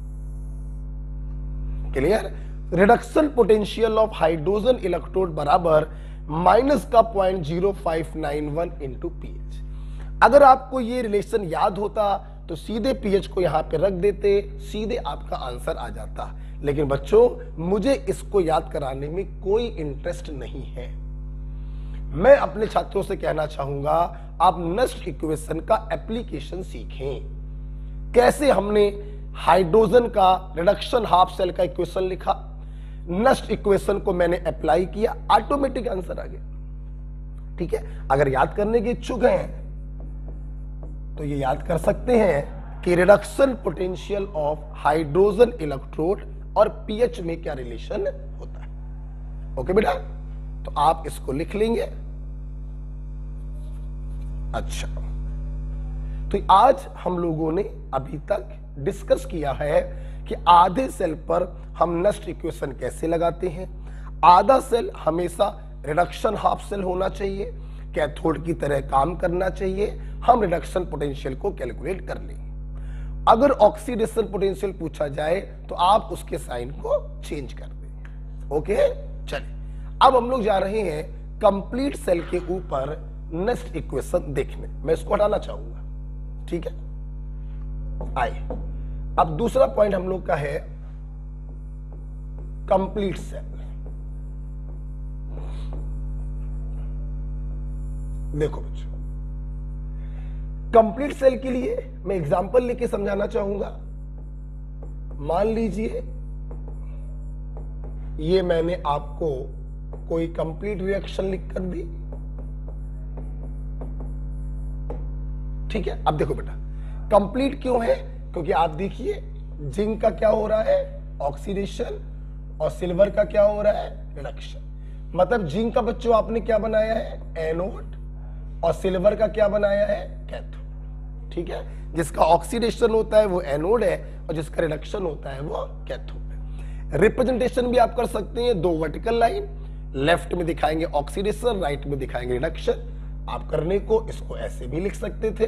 Clear. Reduction potential of hydrogen electrode बराबर माइनस का point zero five nine one into pH. अगर आपको ये रिलेशन याद होता तो सीधे पीएच को यहां पे रख देते, सीधे आपका आंसर आ जाता। लेकिन बच्चों, मुझे इसको याद कराने में कोई इंटरेस्ट नहीं है। मैं अपने छात्रों से कहना चाहूंगा, आप नस्ट इक्वेशन का एप्लीकेशन सीखें। कैसे हमने हाइड्रोजन का रिडक्शन हाफ सेल का इक्वेशन लिखा, नस्ट इक्वेशन को मैंने अप्लाई किया, ऑटोमेटिक आंसर आ गया। ठीक है। अगर याद करने के इच्छुक हैं तो ये याद कर सकते हैं कि reduction potential of hydrogen electrode और पीएच में क्या रिलेशन होता है। ओके बेटा, तो आप इसको लिख लेंगे। अच्छा, तो आज हम लोगों ने अभी तक डिस्कस किया है कि आधे सेल पर हम नस्ट इक्वेशन कैसे लगाते हैं। आधा सेल हमेशा रिडक्शन हाफ सेल होना चाहिए, कैथोड की तरह काम करना चाहिए, हम रिडक्शन पोटेंशियल को कैलकुलेट कर लेंगे। अगर ऑक्सीडेशन पोटेंशियल पूछा जाए तो आप उसके साइन को चेंज कर देंगे। ओके, चलिए अब हम लोग जा रहे हैं कंप्लीट सेल के ऊपर नेक्स्ट इक्वेशन देखने। मैं इसको हटाना चाहूंगा, ठीक है। आइए, अब दूसरा पॉइंट हम लोग का है कंप्लीट सेल। देखो बच्चों, कंप्लीट सेल के लिए मैं एग्जांपल लेके समझाना चाहूंगा। मान लीजिए ये मैंने आपको कोई कंप्लीट रिएक्शन लिख कर दी, ठीक है। अब देखो बेटा, कंप्लीट क्यों है? क्योंकि आप देखिए जिंक का क्या हो रहा है, ऑक्सीडेशन, और सिल्वर का क्या हो रहा है, रिडक्शन। मतलब जिंक का बच्चों आपने क्या बनाया है, एनोड, और सिल्वर का क्या बनाया है, कैथोड। ठीक है। जिसका ऑक्सीडेशन होता है वो एनोड है और जिसका रिडक्शन होता है वो कैथोड है। रिप्रेजेंटेशन भी आप कर सकते हैं, दो वर्टिकल लाइन, लेफ्ट में दिखाएंगे ऑक्सीडेशन, राइट में दिखाएंगे रिडक्शन। आप करने को इसको ऐसे भी लिख सकते थे,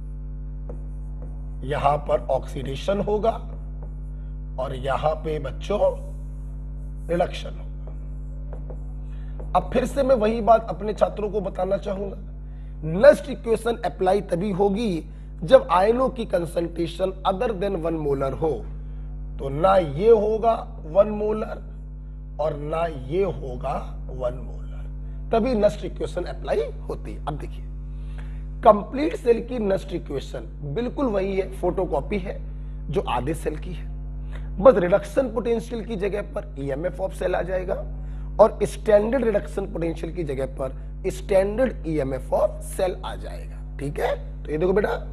यहां पर ऑक्सीडेशन होगा और यहां पे बच्चों रिडक्शन होगा। अब फिर से मैं वही बात अपने छात्रों को बताना चाहूंगा, नेक्स्ट इक्वेशन अप्लाई तभी होगी जब आयनों की concentration other than one molar हो। तो ना ये होगा वन मोलर और ना ये होगा वन मोलर, तभी नेक्स्ट इक्वेशन अप्लाई होती है। अब देखिए, कंप्लीट सेल की नेक्स्ट इक्वेशन बिल्कुल वही है, फोटोकॉपी है जो आधे सेल की है, बस रिडक्शन पोटेंशियल की जगह पर ईएमएफ ऑफ सेल आ जाएगा और स्टैंडर्ड रिडक्शन पोटेंशियल की जगह पर स्टैंडर्ड ईएमएफ ऑफ सेल आ जाएगा। ठीक है। तो ये देखो बेटा,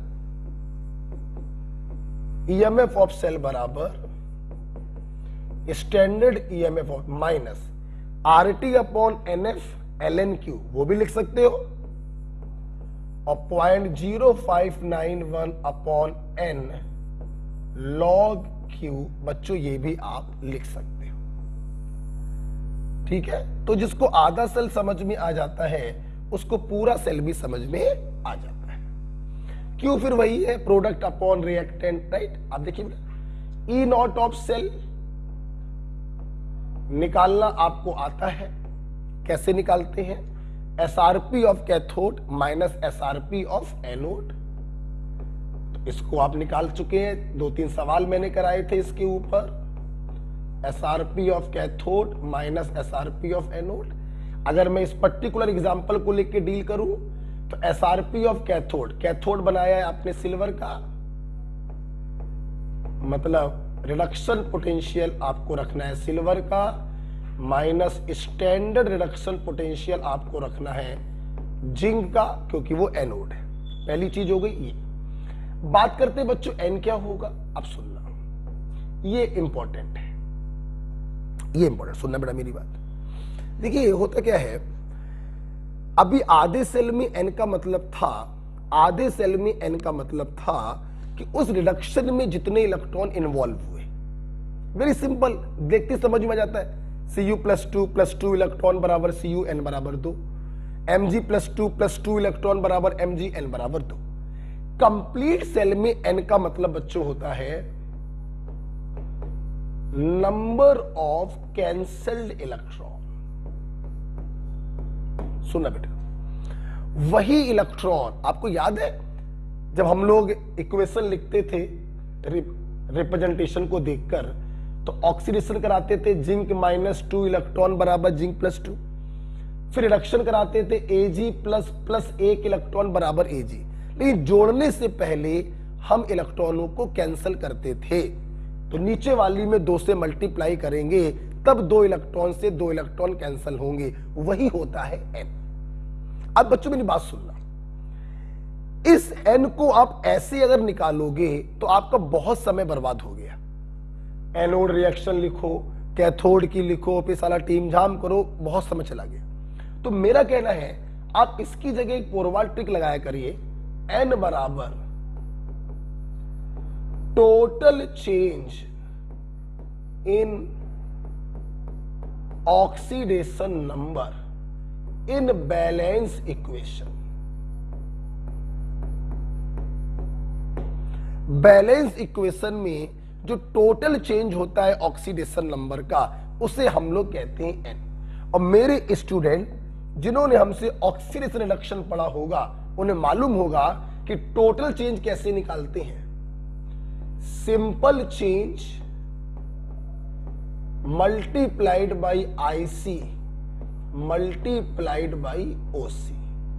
ईएमएफ ऑफ सेल बराबर standard EMF of minus RT upon NF L N Q, वो भी लिख सकते हो, और point zero five nine one upon N log Q, बच्चों ये भी आप लिख सकते हो। ठीक है। तो जिसको आधा सेल समझ में आ जाता है उसको पूरा सेल भी समझ में आ जाता है। क्यों? फिर वही है, प्रोडक्ट अपॉन रिएक्टेंट, राइट। आप देखिए, ई नॉट ऑफ सेल निकालना आपको आता है, कैसे निकालते हैं, SRP of cathode minus SRP of anode. तो इसको आप निकाल चुके हैं, दो तीन सवाल मैंने कराए थे इसके ऊपर। SRP of cathode minus SRP of anode. अगर मैं इस पर्टिकुलर एग्जांपल को लेके डील करूं तो एसआरपी ऑफ कैथोड, कैथोड बनाया है आपने सिल्वर का, मतलब रिडक्शन पोटेंशियल आपको रखना है सिल्वर का, माइनस स्टैंडर्ड रिडक्शन पोटेंशियल आपको रखना है जिंक का, क्योंकि वो एनोड है। पहली चीज हो गई ये। बात करते हैं बच्चों एन क्या होगा, अब सुनना, ये इंपॉर्टेंट है, ये इंपॉर्टेंट सुनना बेटा मेरी बात। देखिए होता क्या है, अभी आधे सेल में एन का मतलब था, आधे सेल में एन का मतलब था कि उस रिडक्शन में जितने इलेक्ट्रॉन इन्वॉल्व हुए, वेरी सिंपल, देखते समझ में आ जाता है। C U plus two plus two electron बराबर सी यू एन बराबर दो, M G plus two plus two electron बराबर एम जी एन बराबर दो। कंप्लीट सेल में एन का मतलब बच्चों होता है नंबर ऑफ कैंसल्ड इलेक्ट्रॉन। सुना बेटा, वही इलेक्ट्रॉन, आपको याद है जब हम लोग इक्वेशन लिखते थे रिप्रेजेंटेशन को देखकर, तो ऑक्सीडेशन कराते थे जिंक माइनस टू इलेक्ट्रॉन बराबर जिंक प्लस टू, फिर रिडक्शन कराते थे एजी प्लस प्लस एक इलेक्ट्रॉन बराबर एजी। लेकिन जोड़ने से पहले हम इलेक्ट्रॉनों को कैंसिल करते थे, तो नीचे वाली में दो से मल्टीप्लाई करेंगे, तब दो इलेक्ट्रॉन से दो इलेक्ट्रॉन कैंसिल होंगे, वही होता है एन। अब बच्चों मेरी बात सुनना, इस एन को आप ऐसे अगर निकालोगे तो आपका बहुत समय बर्बाद हो गया। एनोड रिएक्शन लिखो, कैथोड की लिखो, फिर सारा टीम जाम करो, बहुत समय चला गया। तो मेरा कहना है आप इसकी जगह एक पोरवाल ट्रिक लगाया करिए, एन बराबर total change in oxidation number in balance equation. Balance equation में जो टोटल चेंज होता है ऑक्सीडेशन नंबर का, उसे हम लोग कहते हैं एन। और मेरे स्टूडेंट जिन्होंने हमसे ऑक्सीडेशन रिडक्शन पढ़ा होगा, उन्हें मालूम होगा कि टोटल चेंज कैसे निकालते हैं। Simple change multiplied by I C multiplied by OC.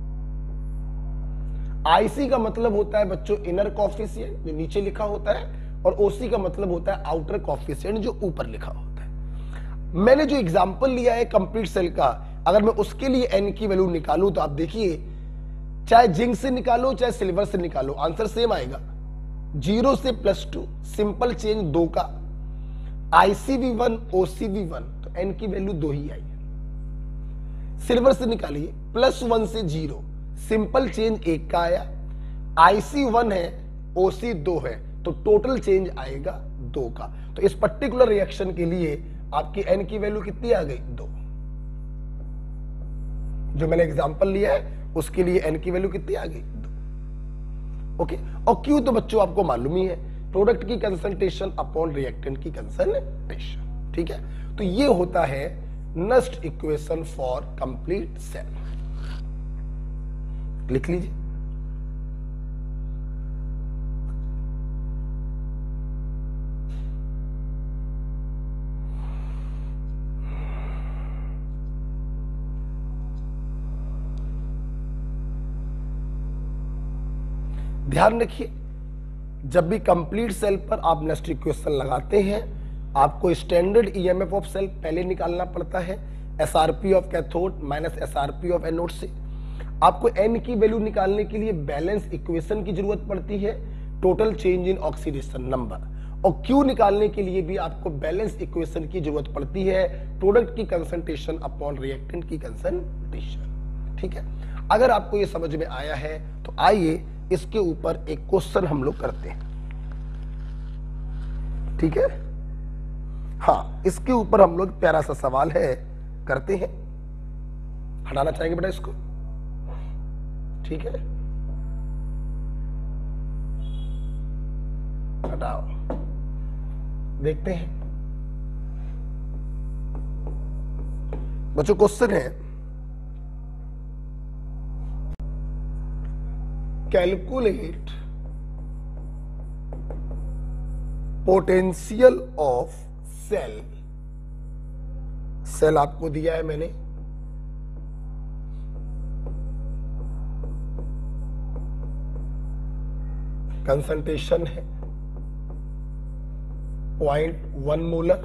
IC का मतलब होता है बच्चों इनर कॉफिशिएंट जो नीचे लिखा होता है, और ओसी का मतलब होता है आउटर कॉफिशिएंट जो ऊपर लिखा होता है। मैंने जो एग्जांपल लिया है कंप्लीट सेल का, अगर मैं उसके लिए एन की वैल्यू निकालूं तो आप देखिए, चाहे जिंक से निकालो चाहे सिल्वर से निकालो, आंसर सेम आएगा। जीरो से प्लस टू, सिंपल चेंज दो का, आईसी भी वन, ओसी भी वन, तो एन की वैल्यू दो ही आई है। सिल्वर से निकालिए, प्लस वन से जीरो, सिंपल चेंज एक का आया, आईसी वन है, ओसी दो है, तो टोटल चेंज आएगा दो का। तो इस पर्टिकुलर रिएक्शन के लिए आपकी एन की वैल्यू कितनी आ गई, दो। जो मैंने एग्जांपल लिया है उसके लिए एन की वैल्यू कितनी आ गई, दो। ओके, और क्यू तो बच्चों आपको मालूम ही है, प्रोडक्ट की कंसंट्रेशन अपॉन रिएक्टेंट की कंसंट्रेशन। ठीक है, तो ये होता है Nernst equation for complete cell. लिख लीजिए। ध्यान रखिए, जब भी कंप्लीट सेल पर आप नेस्ट इक्वेशन लगाते हैं, आपको स्टैंडर्ड ईएमएफ ऑफ सेल पहले निकालना पड़ता है, SRP of cathode minus SRP of anode से। आपको एन की वैल्यू निकालने के लिए बैलेंस इक्वेशन की जरूरत पड़ती है, total change in oxidation number. और क्यू निकालने के लिए भी आपको बैलेंस इक्वेशन की जरूरत पड़ती है, प्रोडक्ट की कंसंट्रेशन अपॉन रिएक्टेंट की कंसंट्रेशन। ठीक है, अगर आपको ये समझ में आया है तो आइए इसके ऊपर एक क्वेश्चन हम लोग करते हैं। ठीक है, हाँ, इसके ऊपर हम लोग प्यारा सा सवाल है करते हैं। हटाना चाहेंगे बेटा इसको? ठीक है, हटाओ, देखते हैं बच्चों। क्वेश्चन है, calculate potential of cell. Cell आपको दिया है मैंने, कंसंट्रेशन है, पॉइंट वन मोलर,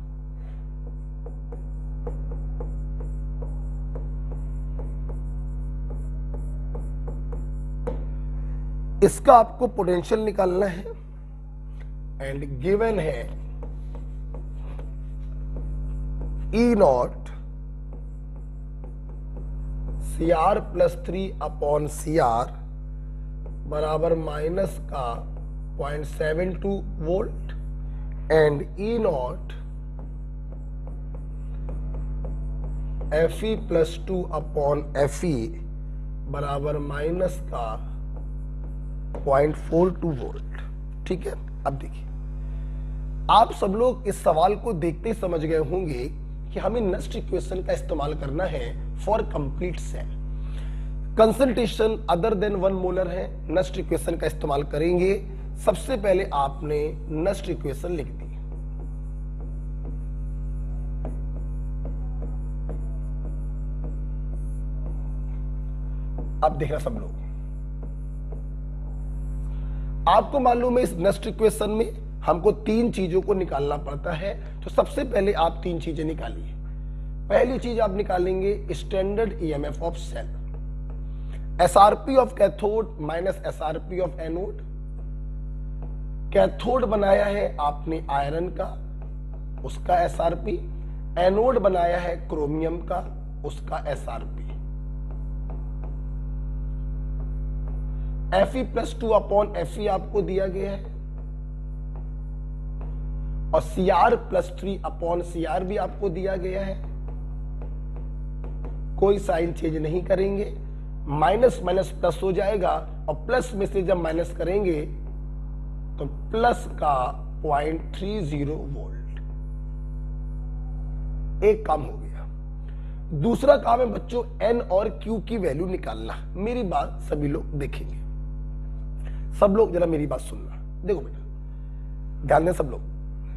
इसका आपको पोटेंशियल निकालना है एंड गिवन है E naught C R plus three upon C R बराबर माइनस का point seven two volt and E naught F E plus two upon F E बराबर minus का point four two volt. ठीक है, अब देखिए आप सब लोग इस सवाल को देखते ही समझ गए होंगे कि हमें नस्ट इक्वेशन का इस्तेमाल करना है for complete cell. Concentration other than one molar है, नस्ट इक्वेशन का इस्तेमाल करेंगे। सबसे पहले आपने नस्ट इक्वेशन लिख दी, अब देखना सब लोग, आपको मालूम है इस नस्ट इक्वेशन में हमको तीन चीजों को निकालना पड़ता है। तो सबसे पहले आप तीन चीजें निकालिए। पहली चीज आप निकालेंगे standard EMF of cell, SRP of cathode minus SRP of anode. Cathode बनाया है आपने आयरन का, उसका एसआरपी, एनोड बनाया है क्रोमियम का, उसका SRP. F E plus two upon F E आपको दिया गया है और C R plus three upon C R भी आपको दिया गया है। कोई साइन चेंज नहीं करेंगे, माइनस माइनस प्लस हो जाएगा और प्लस में से जब माइनस करेंगे तो प्लस का पॉइंट थ्री जीरो वोल्ट। एक काम हो गया। दूसरा काम है बच्चों एन और क्यू की वैल्यू निकालना। मेरी बात सभी लोग देखेंगे, सब लोग जरा मेरी बात सुनना। देखो बेटा ध्यान दें सब लोग,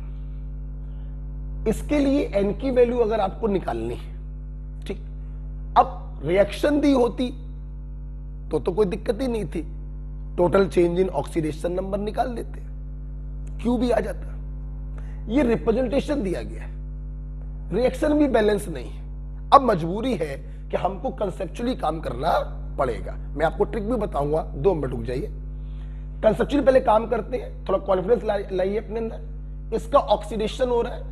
इसके लिए एन की वैल्यू अगर आपको निकालनी है, ठीक, अब रिएक्शन दी होती तो तो कोई दिक्कत ही नहीं थी, total change in oxidation number निकाल देते, क्यू भी आ जाता। ये रिप्रेजेंटेशन दिया गया है, रिएक्शन भी बैलेंस नहीं है। अब मजबूरी है कि हमको कंसेप्चुअली काम करना पड़ेगा। मैं आपको ट्रिक भी बताऊंगा, दो मिनट रुक जाइए। कंसेप्चुअली पहले काम करते हैं, थोड़ा कॉन्फिडेंस लाइए अपने अंदर। इसका ऑक्सीडेशन हो रहा है,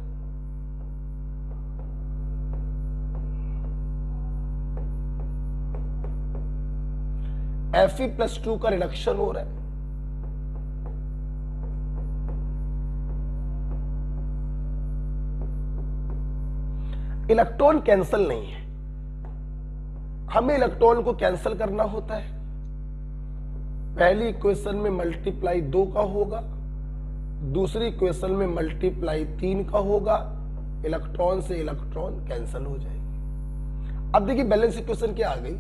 एफ ई प्लस टू का रिडक्शन हो रहा है, इलेक्ट्रॉन कैंसिल नहीं है, हमें इलेक्ट्रॉन को कैंसिल करना होता है। पहली इक्वेशन में मल्टीप्लाई दो का होगा, दूसरी इक्वेशन में मल्टीप्लाई तीन का होगा, इलेक्ट्रॉन से इलेक्ट्रॉन कैंसिल हो जाएगी। अब देखिए बैलेंस इक्वेशन क्या आ गई,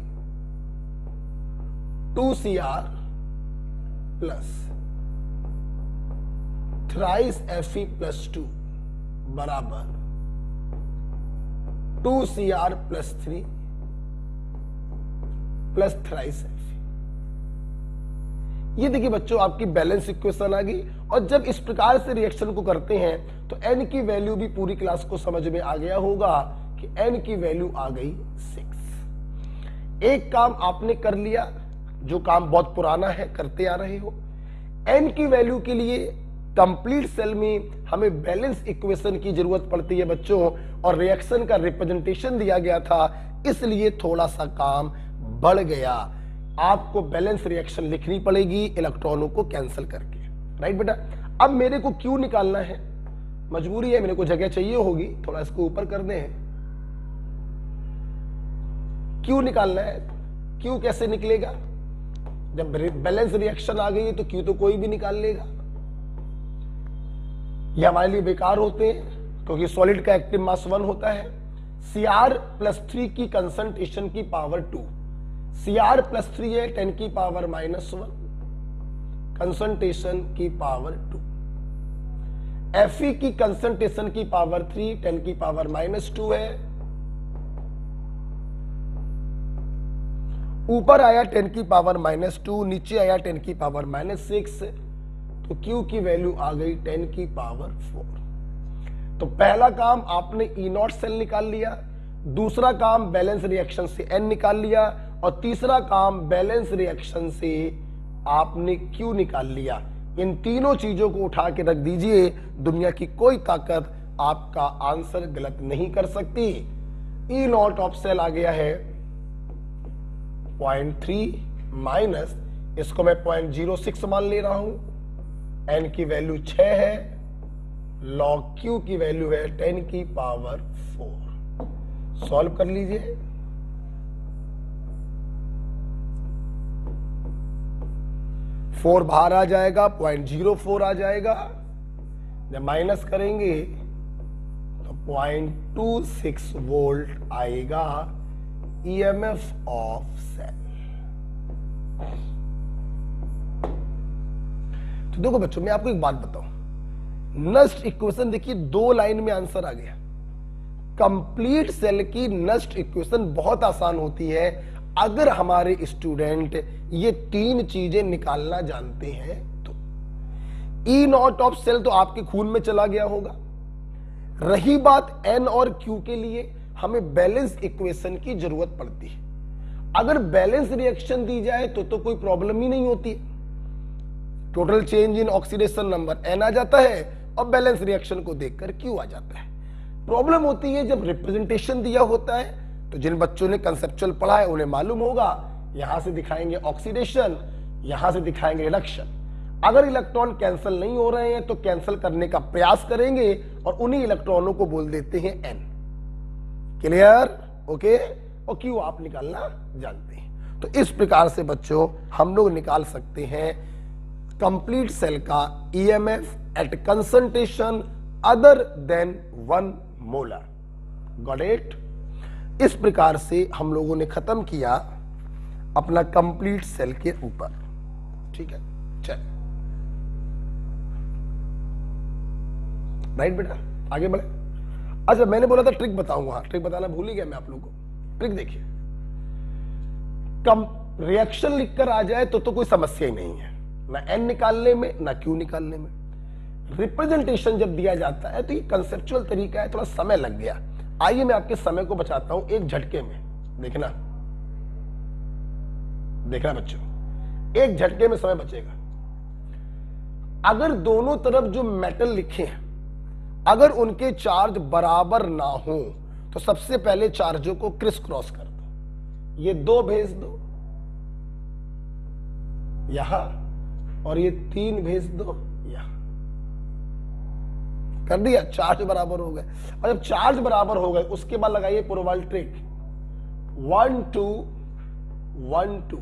two C R plus thrice F E plus two बराबर two C R plus three plus thrice F. ये देखिए बच्चों आपकी बैलेंस इक्वेशन आ गई। और जब इस प्रकार से रिएक्शन को करते हैं तो एन की वैल्यू भी पूरी क्लास को समझ में आ गया होगा कि एन की वैल्यू आ गई सिक्स। एक काम आपने कर लिया जो काम बहुत पुराना है, करते आ रहे हो। एन की वैल्यू के लिए कंप्लीट सेल में हमें बैलेंस इक्वेशन की जरूरत पड़ती है बच्चों, और रिएक्शन का रिप्रेजेंटेशन दिया गया था, इसलिए थोड़ा सा काम बढ़ गया। आपको बैलेंस रिएक्शन लिखनी पड़ेगी इलेक्ट्रॉनों को कैंसिल करके, राइट बेटा। अब मेरे को क्यू निकालना है, मजबूरी है, मेरे को जगह चाहिए होगी, थोड़ा इसको ऊपर कर दें। क्यू निकालना है, क्यू कैसे निकलेगा, जब बैलेंस रिएक्शन आ गई है तो क्यू तो कोई भी निकाल लेगा। ये हमारे लिए बेकार होते हैं क्योंकि सॉलिड का एक्टिव मास वन होता है। सी आर प्लस थ्री की कंसंट्रेशन की power two, C R plus three है टेन की पावर माइनस वन, कंसंट्रेशन की पावर टू। एफ ई की कंसंट्रेशन की पावर थ्री, टेन की पावर माइनस टू है। ऊपर आया टेन की पावर माइनस टू, नीचे आया टेन की पावर माइनस सिक्स। तो Q की वैल्यू आ गई टेन की पावर फोर। तो पहला काम आपने ई नॉट सेल निकाल लिया, दूसरा काम बैलेंस रिएक्शन से N निकाल लिया, और तीसरा काम बैलेंस रिएक्शन से आपने Q निकाल लिया। इन तीनों चीजों को उठा के रख दीजिए, दुनिया की कोई ताकत आपका आंसर गलत नहीं कर सकती। ई नॉट ऑफ सेल आ गया है पॉइंट थ्री माइनस, इसको मैं पॉइंट जीरो सिक्स मान ले रहा हूं, N की वैल्यू छह है, log Q की वैल्यू है टेन की पावर फोर। सॉल्व कर लीजिए। फोर बाहर आ जाएगा, पॉइंट जीरो फोर आ जाएगा, जब माइनस करेंगे तो पॉइंट टू सिक्स वोल्ट आएगा ईएमएफ ऑफ सेल। तो देखो बच्चों, मैं आपको एक बात बताऊं, नस्ट इक्वेशन देखिए दो लाइन में आंसर आ गया। कंप्लीट सेल की नस्ट इक्वेशन बहुत आसान होती है अगर हमारे स्टूडेंट ये तीन चीजें निकालना जानते हैं तो। ई नॉट ऑफ सेल तो आपके खून में चला गया होगा। रही बात एन और क्यू के लिए, हमें बैलेंस इक्वेशन की जरूरत पड़ती है। अगर बैलेंस रिएक्शन दी जाए तो तो कोई प्रॉब्लम ही नहीं होती। Total change in oxidation number N आ जाता है और बैलेंस रिएक्शन को देखकर क्यू आ जाता है। प्रॉब्लम होती है जब रिप्रेजेंटेशन दिया होता है, तो जिन बच्चों ने कंसेप्चुअल पढ़ा है उन्हें मालूम होगा, यहां से दिखाएंगे ऑक्सीडेशन, यहां से दिखाएंगे रिडक्शन। अगर इलेक्ट्रॉन कैंसिल नहीं हो रहे हैं तो कैंसिल करने का प्रयास करेंगे और उन्हीं इलेक्ट्रॉनों को बोल देते हैं एन। क्लियर? ओके। और क्यू आप निकालना जानते हैं। तो इस प्रकार से बच्चों हम लोग निकाल सकते हैं कंप्लीट सेल का EMF at concentration other than one molar. Got it? इस प्रकार से हम लोगों ने खत्म किया अपना कंप्लीट सेल के ऊपर। ठीक है, चल राइट बेटा, आगे बढ़े। अच्छा, मैंने बोला था ट्रिक बताऊंगा, ट्रिक बताना भूल ही गया मैं आप लोगों को। ट्रिक देखिए, कम रिएक्शन लिखकर आ जाए तो तो कोई समस्या ही नहीं है, ना एन निकालने में ना क्यू निकालने में। रिप्रेजेंटेशन जब दिया जाता है तो ये कंसेप्चुअल तरीका है, थोड़ा समय लग गया। आइए मैं आपके समय को बचाता हूं एक झटके में। देखना देखना बच्चों, एक झटके में समय बचेगा। अगर दोनों तरफ जो मेटल लिखे हैं अगर उनके चार्ज बराबर ना हो तो सबसे पहले चार्जों को क्रिस क्रॉस कर दो। ये दो भेज दो यहां और ये तीन भेज दो यहां। कर दिया, चार्ज बराबर हो गए। और जब चार्ज बराबर हो गए उसके बाद लगाइए प्रोवाइल trick, one two one two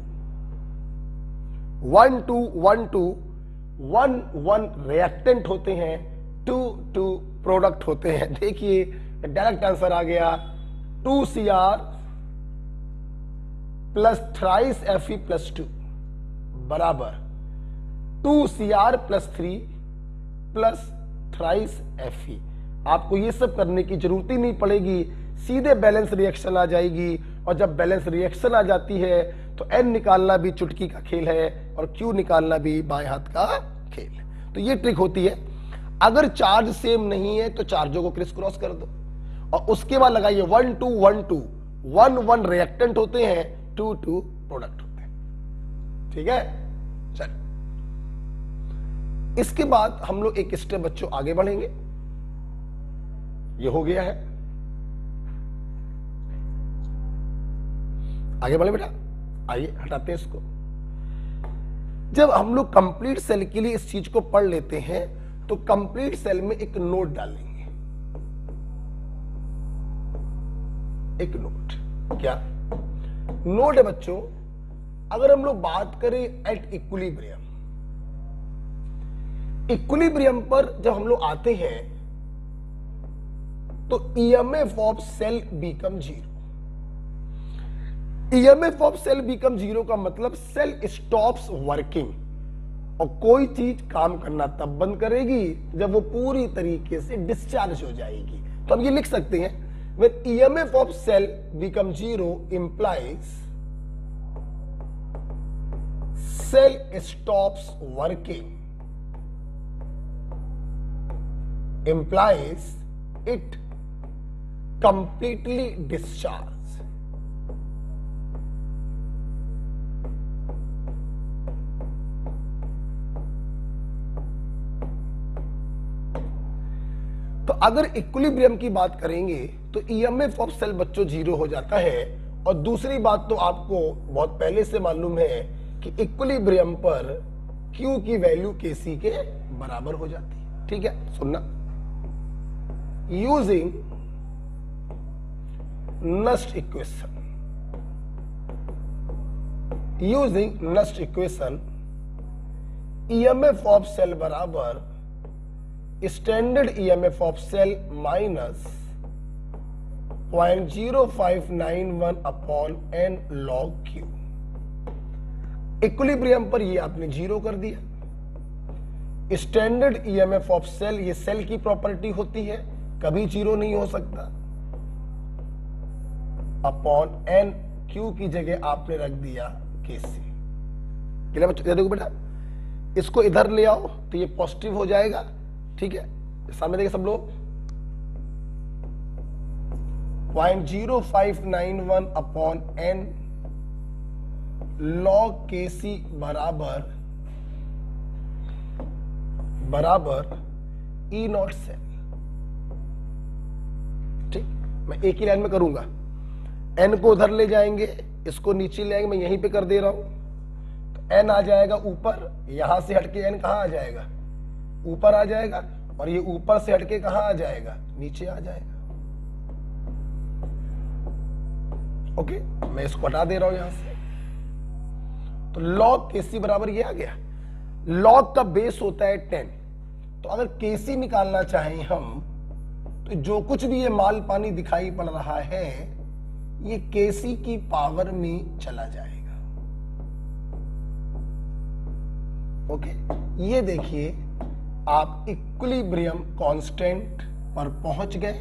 one two one two one one reactant होते हैं, टू टू प्रोडक्ट होते हैं। देखिए डायरेक्ट आंसर आ गया, two C R plus thrice F E plus two बराबर two C R plus three plus thrice F E. आपको ये सब करने की जरूरत ही नहीं पड़ेगी, सीधे बैलेंस रिएक्शन आ जाएगी। और जब बैलेंस रिएक्शन आ जाती है तो एन निकालना भी चुटकी का खेल है और क्यू निकालना भी बाएं हाथ का खेल है। तो ये ट्रिक होती है। अगर चार्ज सेम नहीं है तो चार्जों को क्रिस क्रॉस कर दो और उसके बाद लगाइए one two one two one one reactant होते हैं, टू टू प्रोडक्ट होते हैं। ठीक है, चल इसके बाद हम लोग एक स्टेप बच्चों आगे बढ़ेंगे। ये हो गया है, आगे बढ़े बेटा, आइए हटाते हैं इसको। जब हम लोग कंप्लीट सेल के लिए इस चीज को पढ़ लेते हैं तो कंप्लीट सेल में एक नोट डालेंगे। एक नोट, क्या नोट है बच्चों? अगर हम लोग बात करें एट इक्विलिब्रियम, इक्विलिब्रियम पर जब हम लोग आते हैं तो EMF of cell become zero. EMF of cell become zero का मतलब सेल स्टॉप्स वर्किंग, और कोई चीज काम करना तब बंद करेगी जब वो पूरी तरीके से डिस्चार्ज हो जाएगी। तो हम ये लिख सकते हैं, when E M F of cell become zero implies cell stops working implies it completely discharged. तो अगर इक्विलिब्रियम की बात करेंगे तो ईएमएफ ऑफ सेल बच्चों जीरो हो जाता है। और दूसरी बात तो आपको बहुत पहले से मालूम है कि इक्विलिब्रियम पर Q की वैल्यू Kc के बराबर हो जाती है। ठीक है, सुनना, using Nernst equation, using Nernst equation EMF of cell बराबर standard EMF of cell minus point zero five nine one upon N log Q. Equilibrium पर ये आपने जीरो कर दिया। स्टैंडर्ड ईएमएफ ऑफ सेल, ये सेल की प्रॉपर्टी होती है, कभी जीरो नहीं हो सकता। अपॉन एन, क्यू की जगह आपने रख दिया केसी। क्लियर बच्चों? देखो बेटा, इसको इधर ले आओ तो ये पॉजिटिव हो जाएगा। ठीक है, सामने देखिए सब लोग, point zero five nine one upon N log K C बराबर बराबर ई नॉट सेल। ठीक, मैं एक ही लाइन में करूंगा। एन को उधर ले जाएंगे, इसको नीचे ले आएंगे, मैं यहीं पे कर दे रहा हूं। तो एन आ जाएगा ऊपर, यहां से हटके एन कहां आ जाएगा? ऊपर आ जाएगा। और ये ऊपर से हटके कहां आ जाएगा? नीचे आ जाएगा। ओके, मैं इसको हटा दे रहा हूं यहां से। तो लॉग केसी बराबर ये आ गया। लॉग का बेस होता है टेन। तो अगर केसी निकालना चाहें हम, तो जो कुछ भी ये माल पानी दिखाई पड़ रहा है ये केसी की पावर में चला जाएगा। ओके, ये देखिए आप इक्विलिब्रियम कांस्टेंट पर पहुंच गए।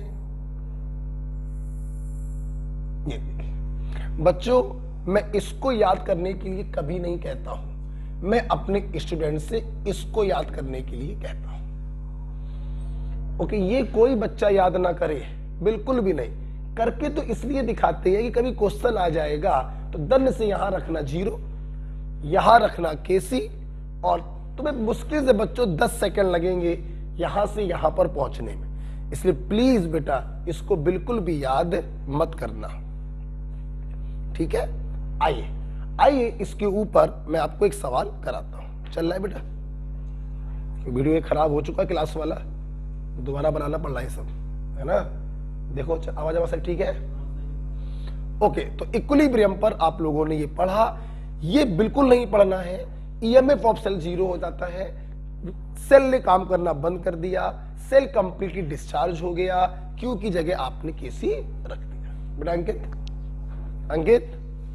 ये देखिए बच्चों, मैं इसको याद करने के लिए कभी नहीं कहता हूं, मैं अपने स्टूडेंट से इसको याद करने के लिए कहता हूं। ओके, ये कोई बच्चा याद ना करे, बिल्कुल भी नहीं। करके तो इसलिए दिखाते हैं कि कभी क्वेश्चन आ जाएगा तो दंड से यहां रखना जीरो, यहां रखना केसी, और तुम्हें मुश्किल से बच्चों दस सेकंड लगेंगे यहां से यहां पर पहुंचने में। इसलिए प्लीज बेटा इसको बिल्कुल भी याद मत करना। ठीक है, आइए आइए इसके ऊपर मैं आपको एक सवाल कराता हूं। चल रहा है बेटा? वीडियो खराब हो चुका है क्लास वाला, दोबारा बनाना पड़ रहा है सब, है ना? देखो आवाज आवाज ठीक है? ओके, तो इक्विलिब्रियम पर आप लोगों ने ये पढ़ा। ये बिल्कुल नहीं पढ़ना है। ईएमएफ ऑफ सेल जीरो हो जाता है, सेल ने काम करना बंद कर दिया, सेल कंप्लीटली डिस्चार्ज हो गया, क्यू की जगह आपने केसी रख दिया। बेटा अंकित, अंकित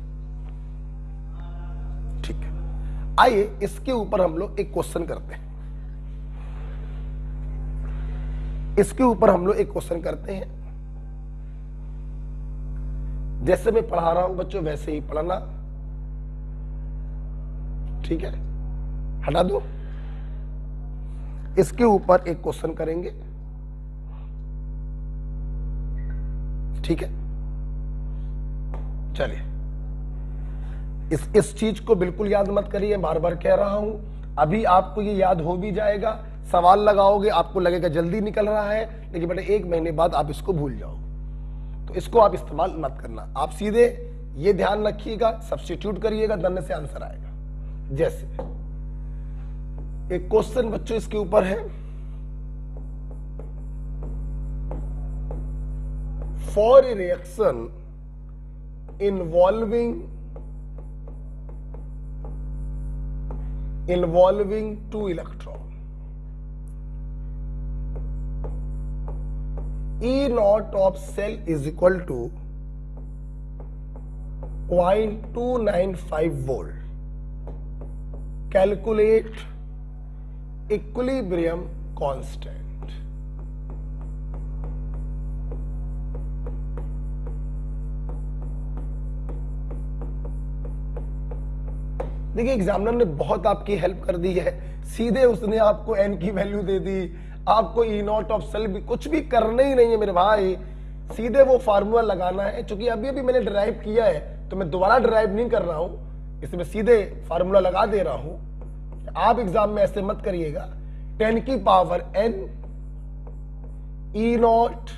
ठीक है, आइए इसके ऊपर हम लोग एक क्वेश्चन करते हैं। इसके ऊपर हम लोग एक क्वेश्चन करते हैं। जैसे मैं पढ़ा रहा हूं बच्चों वैसे ही पढ़ना। ठीक है, हटा दो। इसके ऊपर एक क्वेश्चन करेंगे। ठीक है, चलिए इस इस चीज को बिल्कुल याद मत करिए, बार बार कह रहा हूं। अभी आपको ये याद हो भी जाएगा। सवाल लगाओगे आपको लगेगा जल्दी निकल रहा है, लेकिन बेटा एक महीने बाद आप इसको भूल जाओ। तो इसको आप इस्तेमाल मत करना। आप सीधे ये ध्यान रखिएगा, सब्स्टिट्यूट करिएगा, दन्ने से आंसर आएगा। जैसे एक क्वेश्चन बच्चों इसके ऊपर है, for a reaction involving involving two electron, E naught of cell is equal to zero point two nine five volt. Calculate equilibrium constant. देखिए एग्जामिनर ने बहुत आपकी हेल्प कर दी है। सीधे उसने आपको n की वैल्यू दे दी, आपको ई नॉट ऑफ सेल भी कुछ भी करना ही नहीं है मेरे भाई, सीधे वो फार्मूला लगाना है। क्योंकि अभी अभी मैंने ड्राइव किया है तो मैं दोबारा ड्राइव नहीं कर रहा हूं, इसमें सीधे फार्मूला लगा दे रहा हूं। आप एग्जाम में ऐसे मत करिएगा। टेन की power N E naught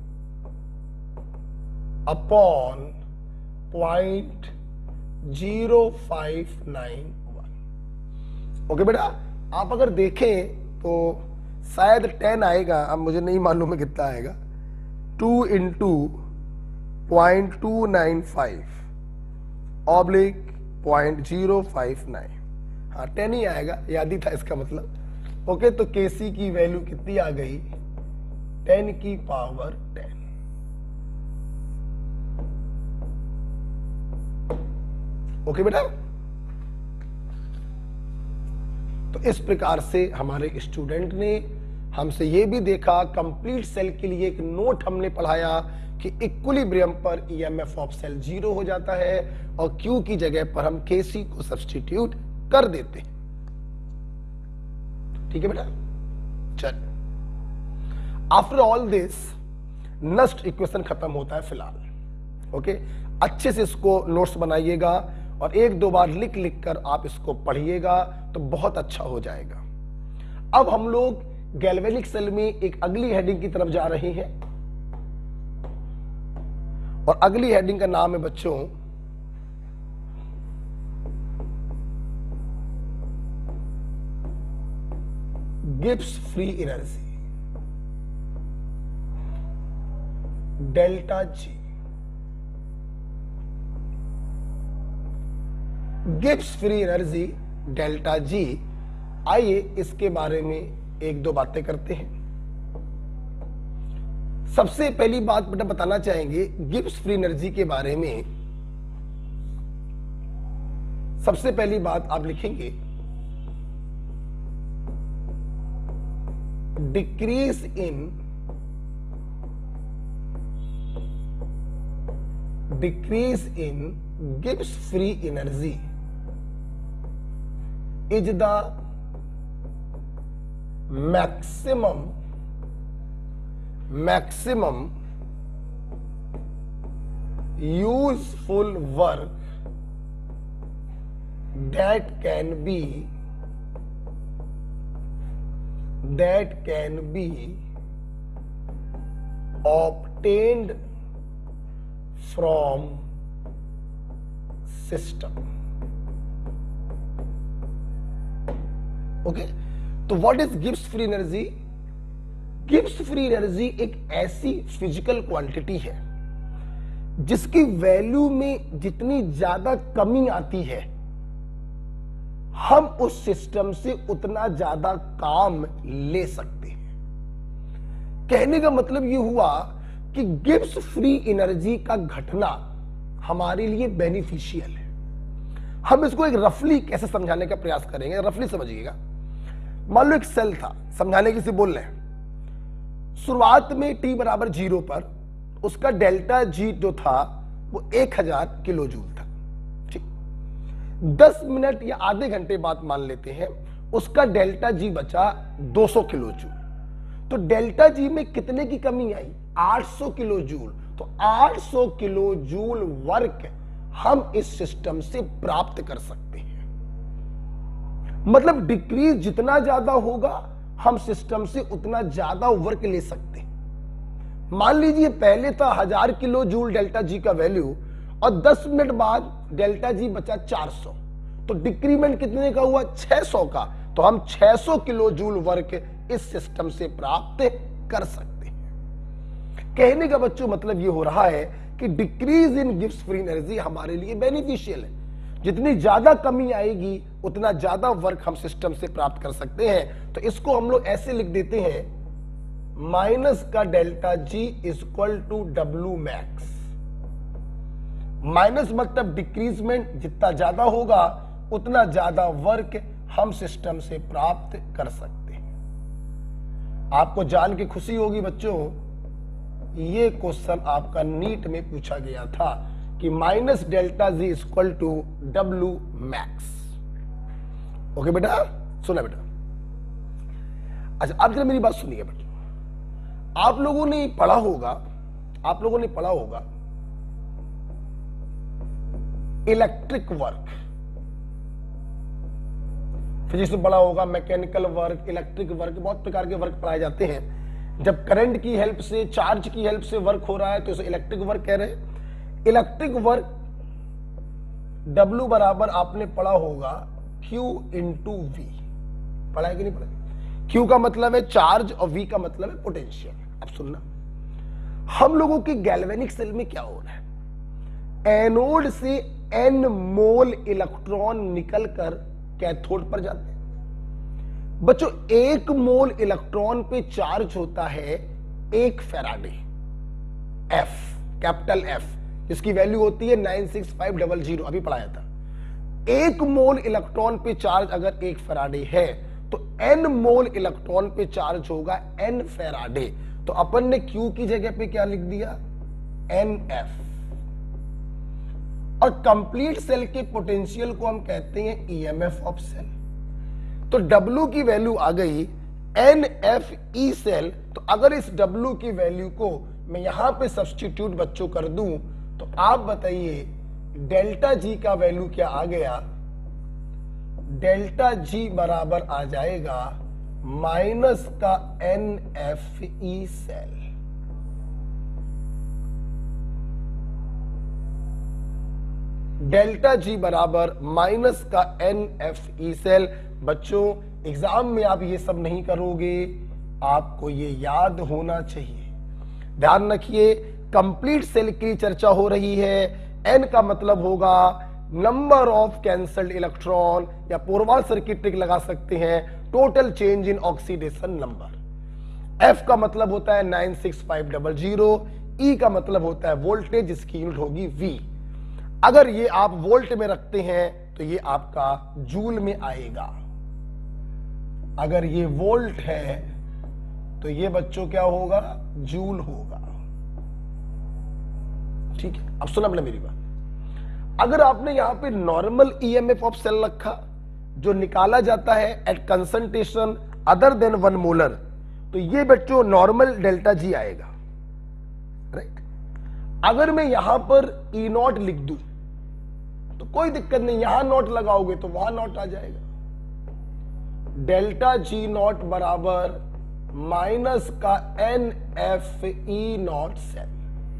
upon point zero five nine one. Okay बेटा, आप अगर देखें तो शायद टेन आएगा, अब मुझे नहीं मालूम है कितना आएगा। Two into point two nine five oblique point zero five nine, हाँ टेन ही आएगा, याद ही था इसका मतलब। ओके, तो केसी की वैल्यू कितनी आ गई? टेन की पावर टेन। ओके बेटा, तो इस प्रकार से हमारे स्टूडेंट ने हमसे ये भी देखा, कंप्लीट सेल के लिए एक नोट हमने पढ़ाया कि इक्विलिब्रियम पर ईएमएफ ऑफ सेल जीरो हो जाता है और क्यू की जगह पर हम केसी को सब्स्टिट्यूट कर देते हैं। ठीक है बेटा, चल after all this Nernst equation खत्म होता है फिलहाल। ओके, अच्छे से इसको नोट्स बनाइएगा और एक दो बार लिख लिख कर आप इसको पढ़िएगा तो बहुत अच्छा हो जाएगा। अब हम लोग गैल्वेनिक सेल में एक अगली हेडिंग की तरफ जा रहे हैं और अगली हेडिंग का नाम है बच्चों Gibbs free energy, delta G. Gibbs free energy delta G, आइए इसके बारे में एक दो बातें करते हैं। सबसे पहली बात बेटा बताना चाहेंगे गिब्स फ्री एनर्जी के बारे में। सबसे पहली बात आप लिखेंगे decrease in decrease in Gibbs free energy is the maximum maximum useful work that can be that can be obtained from system। ओके, तो what is Gibbs free energy? Gibbs free energy एक ऐसी फिजिकल क्वांटिटी है जिसकी value में जितनी ज्यादा कमी आती है हम उस सिस्टम से उतना ज्यादा काम ले सकते हैं। कहने का मतलब यह हुआ कि गिब्स फ्री एनर्जी का घटना हमारे लिए बेनिफिशियल है। हम इसको एक रफली कैसे समझाने का प्रयास करेंगे, रफली समझिएगा। मान लो एक सेल था, समझाने की से बोल रहे हैं, शुरुआत में टी बराबर जीरो पर उसका डेल्टा जी जो था वो एक हजार किलो जूल था। ठीक, दस मिनट या आधे घंटे बाद मान लेते हैं उसका डेल्टा जी बचा दो सौ किलो जूल। तो डेल्टा जी में कितने की कमी आई? आठ सौ किलो जूल। तो आठ सौ किलो जूल वर्क हम इस सिस्टम से प्राप्त कर सकते हैं। मतलब डिक्रीज जितना ज्यादा होगा हम सिस्टम से उतना ज्यादा वर्क ले सकते हैं। मान लीजिए पहले था हजार किलो जूल डेल्टा जी का वैल्यू और दस मिनट बाद डेल्टा जी बचा चार सौ, तो डिक्रीमेंट कितने का हुआ? छह सौ का। तो हम छह सौ किलो जूल वर्क इस सिस्टम से प्राप्त कर सकते हैं। कहने का बच्चों मतलब यह हो रहा है कि decrease in Gibbs free energy हमारे लिए बेनिफिशियल है। जितनी ज्यादा कमी आएगी उतना ज्यादा वर्क हम सिस्टम से प्राप्त कर सकते हैं। तो इसको हम लोग ऐसे लिख देते हैं, माइनस का delta G equal to W max. Minus मतलब डिक्रीजमेंट, जितना ज्यादा होगा उतना ज्यादा वर्क हम सिस्टम से प्राप्त कर सकते हैं। आपको जान के खुशी होगी बच्चों, ये क्वेश्चन आपका नीट में पूछा गया था कि minus delta G equal to W max. Okay बेटा, सुना बेटा। अच्छा, आप जरा मेरी बात सुनिए बेटा, आप लोगों ने पढ़ा होगा आप लोगों ने पढ़ा होगा इलेक्ट्रिक वर्क, फिजिक्स में पढ़ा होगा मैकेनिकल वर्क, इलेक्ट्रिक वर्क, बहुत प्रकार के वर्क पढ़ाए जाते हैं। जब करंट की हेल्प से, चार्ज की हेल्प से वर्क हो रहा है तो इसे इलेक्ट्रिक वर्क कह रहे हैं। इलेक्ट्रिक वर्क W बराबर आपने पढ़ा होगा Q इंटू वी, पढ़ा है कि नहीं पढ़ा? Q का मतलब है चार्ज और V का मतलब है पोटेंशियल। अब सुनना, हम लोगों की गैल्वेनिक सेल में क्या हो रहा है, एनोड से N मोल इलेक्ट्रॉन निकलकर कैथोड पर जाते हैं। बच्चों, एक मोल इलेक्ट्रॉन पे चार्ज होता है एक फैराडे, F, कैपिटल F, जिसकी वैल्यू होती है nine six five double zero, अभी पढ़ाया था। एक मोल इलेक्ट्रॉन पे चार्ज अगर एक फैराडे है तो N मोल इलेक्ट्रॉन पे चार्ज होगा N फैराडे। तो अपन ने Q की जगह पे क्या लिख दिया, एन एफ। और कंप्लीट सेल के पोटेंशियल को हम कहते हैं ईएमएफ ऑफ सेल। तो W की वैल्यू आ गई एन एफ ई सेल। तो अगर इस W की वैल्यू को मैं यहां पे सब्स्टिट्यूट बच्चों कर दूं तो आप बताइए डेल्टा जी का वैल्यू क्या आ गया, डेल्टा जी बराबर आ जाएगा माइनस का N F E cell. Delta G बराबर माइनस का एन एफ ई सेल। बच्चों, एग्जाम में आप ये सब नहीं करोगे, आपको ये याद होना चाहिए। ध्यान रखिए, कंप्लीट सेल की चर्चा हो रही है। एन का मतलब होगा नंबर ऑफ कैंसल्ड इलेक्ट्रॉन, या पोरवाल सर्किट ट्रिक लगा सकते हैं, total change in oxidation number. F का मतलब होता है nine six five double zero. E का मतलब होता है वोल्टेज, जिसकी यूनिट होगी वी। अगर ये आप वोल्ट में रखते हैं तो ये आपका जूल में आएगा। अगर ये वोल्ट है तो ये बच्चों क्या होगा, जूल होगा। ठीक है, अब सुना मैंने मेरी बात। अगर आपने यहां पे नॉर्मल ईएमएफ ऑफ सेल रखा जो निकाला जाता है at concentration other than one molar, तो ये बच्चों नॉर्मल डेल्टा जी आएगा, राइट। अगर मैं यहां पर ई नॉट लिख दूं तो कोई दिक्कत नहीं, यहां नॉट लगाओगे तो वहां नॉट आ जाएगा। डेल्टा जी नॉट बराबर माइनस का N F E naught cell.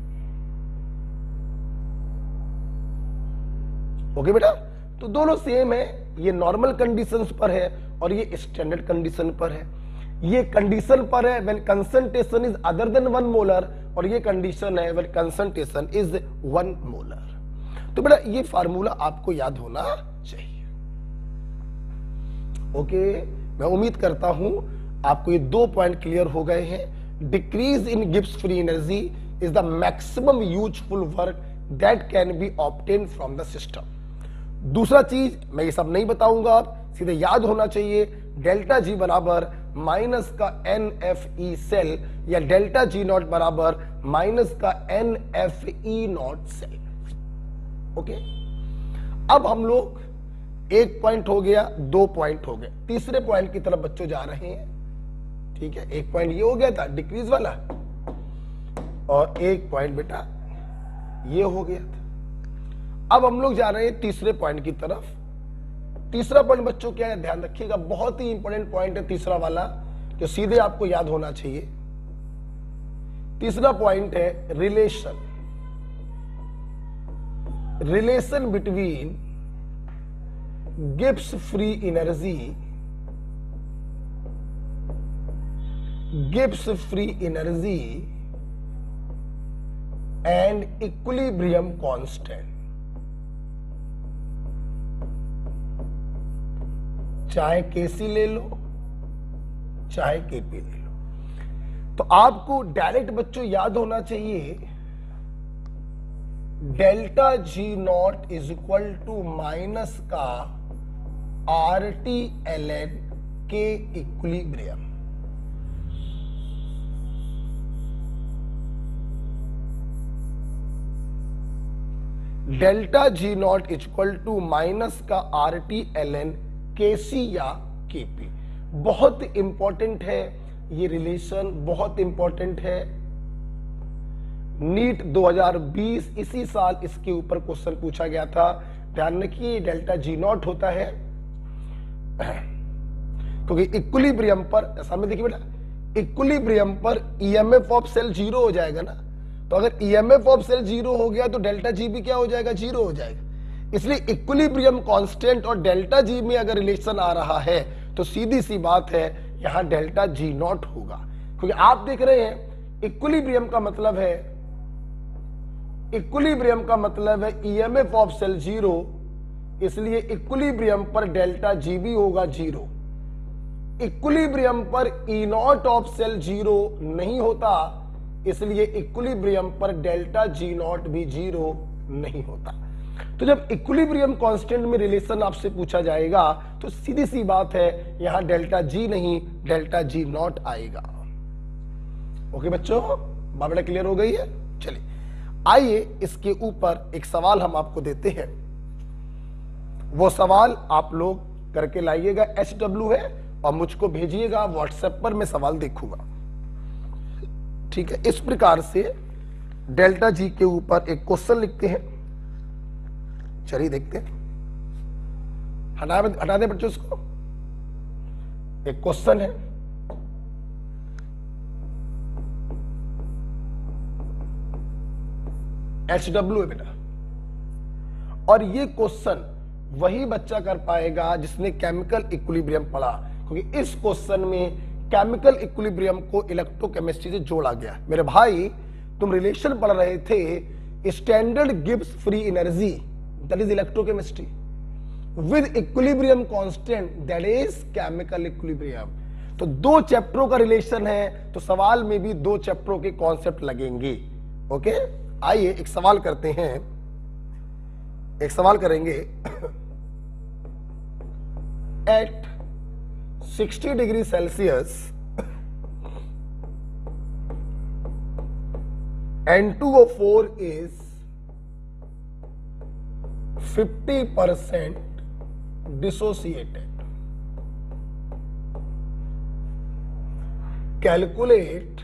Okay बेटा, तो दोनों सेम है। ये नॉर्मल कंडीशंस पर है और ये स्टैंडर्ड कंडीशन पर है। ये कंडीशन पर है when concentration is other than one molar, और ये कंडीशन है when concentration is one molar. तो बेटा ये फार्मूला आपको याद होना चाहिए। ओके, मैं उम्मीद करता हूं आपको ये दो पॉइंट क्लियर हो गए हैं। Decrease in Gibbs free energy is the maximum useful work that can be obtain from the system. दूसरा चीज मैं ये सब नहीं बताऊंगा, आप सीधे याद होना चाहिए डेल्टा जी बराबर माइनस का एन एफ ई सेल, या डेल्टा जी नॉट बराबर माइनस का N F E naught cell. Okay, अब हम लोग एक पॉइंट हो गया, दो पॉइंट हो गए, तीसरे पॉइंट की तरफ बच्चों जा रहे हैं। ठीक है, एक पॉइंट ये हो गया था डिक्रीज वाला, और एक पॉइंट बेटा ये हो गया था। अब हम लोग जा रहे हैं तीसरे पॉइंट की तरफ। तीसरा पॉइंट बच्चों क्या है, ध्यान रखिएगा, बहुत ही इंपॉर्टेंट पॉइंट है तीसरा वाला, जो सीधे आपको याद होना चाहिए। तीसरा पॉइंट है relation relation between Gibbs free energy Gibbs free energy and equilibrium constant. चाहे केसी ले लो चाहे केपी ले लो, तो आपको डायरेक्ट बच्चों याद होना चाहिए delta G naught is equal to minus का R T L N K equilibrium. Delta G naught is equal to minus का R T L N KC या केपी। बहुत इंपॉर्टेंट है ये रिलेशन, बहुत इंपॉर्टेंट है। नीट दो हज़ार बीस इसी साल इसके ऊपर क्वेश्चन पूछा गया था। ध्यान रखिए डेल्टा जी नॉट होता है क्योंकि इक्विलिब्रियम पर, सामने देखिए बेटा, इक्विलिब्रियम पर ईएमएफ ऑफ सेल जीरो हो जाएगा ना, तो अगर ईएमएफ ऑफ सेल जीरो हो गया तो डेल्टा जी भी क्या हो जाएगा, जीरो हो जाएगा। इसलिए इक्विलिब्रियम कांस्टेंट और डेल्टा जी में अगर रिलेशन आ रहा है तो सीधी सी बात है यहां डेल्टा जी नॉट होगा, क्योंकि आप देख रहे हैं इक्विलिब्रियम का मतलब है, इक्विलिब्रियम का मतलब है ईएमएफ ऑफ सेल जीरो, इसलिए इक्विलिब्रियम पर डेल्टा जी भी होगा जीरो। इक्विलिब्रियम पर E naught of cell zero नहीं होता, इसलिए इक्विलिब्रियम पर डेल्टा जी नॉट भी जीरो नहीं होता। तो जब इक्विलिब्रियम कांस्टेंट में रिलेशन आपसे पूछा जाएगा तो सीधी सी बात है यहां डेल्टा जी नहीं डेल्टा जी नॉट आएगा। ओके बच्चों, बात क्लियर हो गई है। चलिए आइए इसके ऊपर एक सवाल हम आपको देते हैं, वो सवाल आप लोग करके लाइएगा। एच डब्ल्यू है और मुझको भेजिएगा व्हाट्सएप पर, मैं सवाल देखूंगा। ठीक है, इस प्रकार से डेल्टा जी के ऊपर एक क्वेश्चन लिखते हैं। चलिए देखते हैं, हटा हटा दे बच्चों इसको। एक क्वेश्चन है, एच डब्ल्यू है बेटा, और ये क्वेश्चन वही बच्चा कर पाएगा जिसने केमिकल इक्विलिब्रियम पढ़ा, क्योंकि इस क्वेश्चन में केमिकल इक्विलिब्रियम को इलेक्ट्रोकेमिस्ट्री से जोड़ा गया। मेरे भाई तुम रिलेशन पढ़ रहे थे standard Gibbs free energy, that is electrochemistry, with equilibrium constant, that is chemical equilibrium. तो दो चैप्टरों का रिलेशन है, तो सवाल में भी दो चैप्टरों के कॉन्सेप्ट लगेंगे। ओके, आइए एक सवाल करते हैं, एक सवाल करेंगे। At sixty degree Celsius N two O four is fifty percent dissociated. Calculate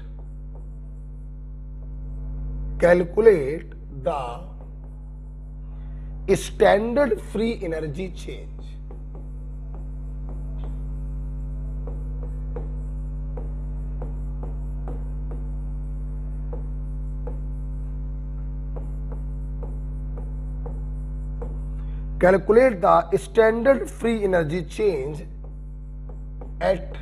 calculate the standard free energy change. Calculate the standard free energy change at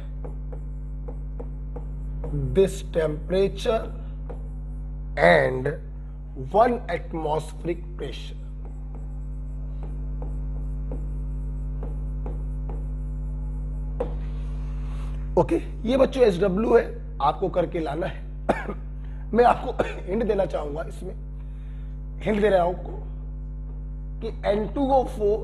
this temperature and one atmospheric pressure. Okay okay, ये बच्चों S W है, आपको करके लाना है। मैं आपको hint देना चाहूंगा, इसमें हिंट दे रहा हूं आपको कि एन टू ओ फोर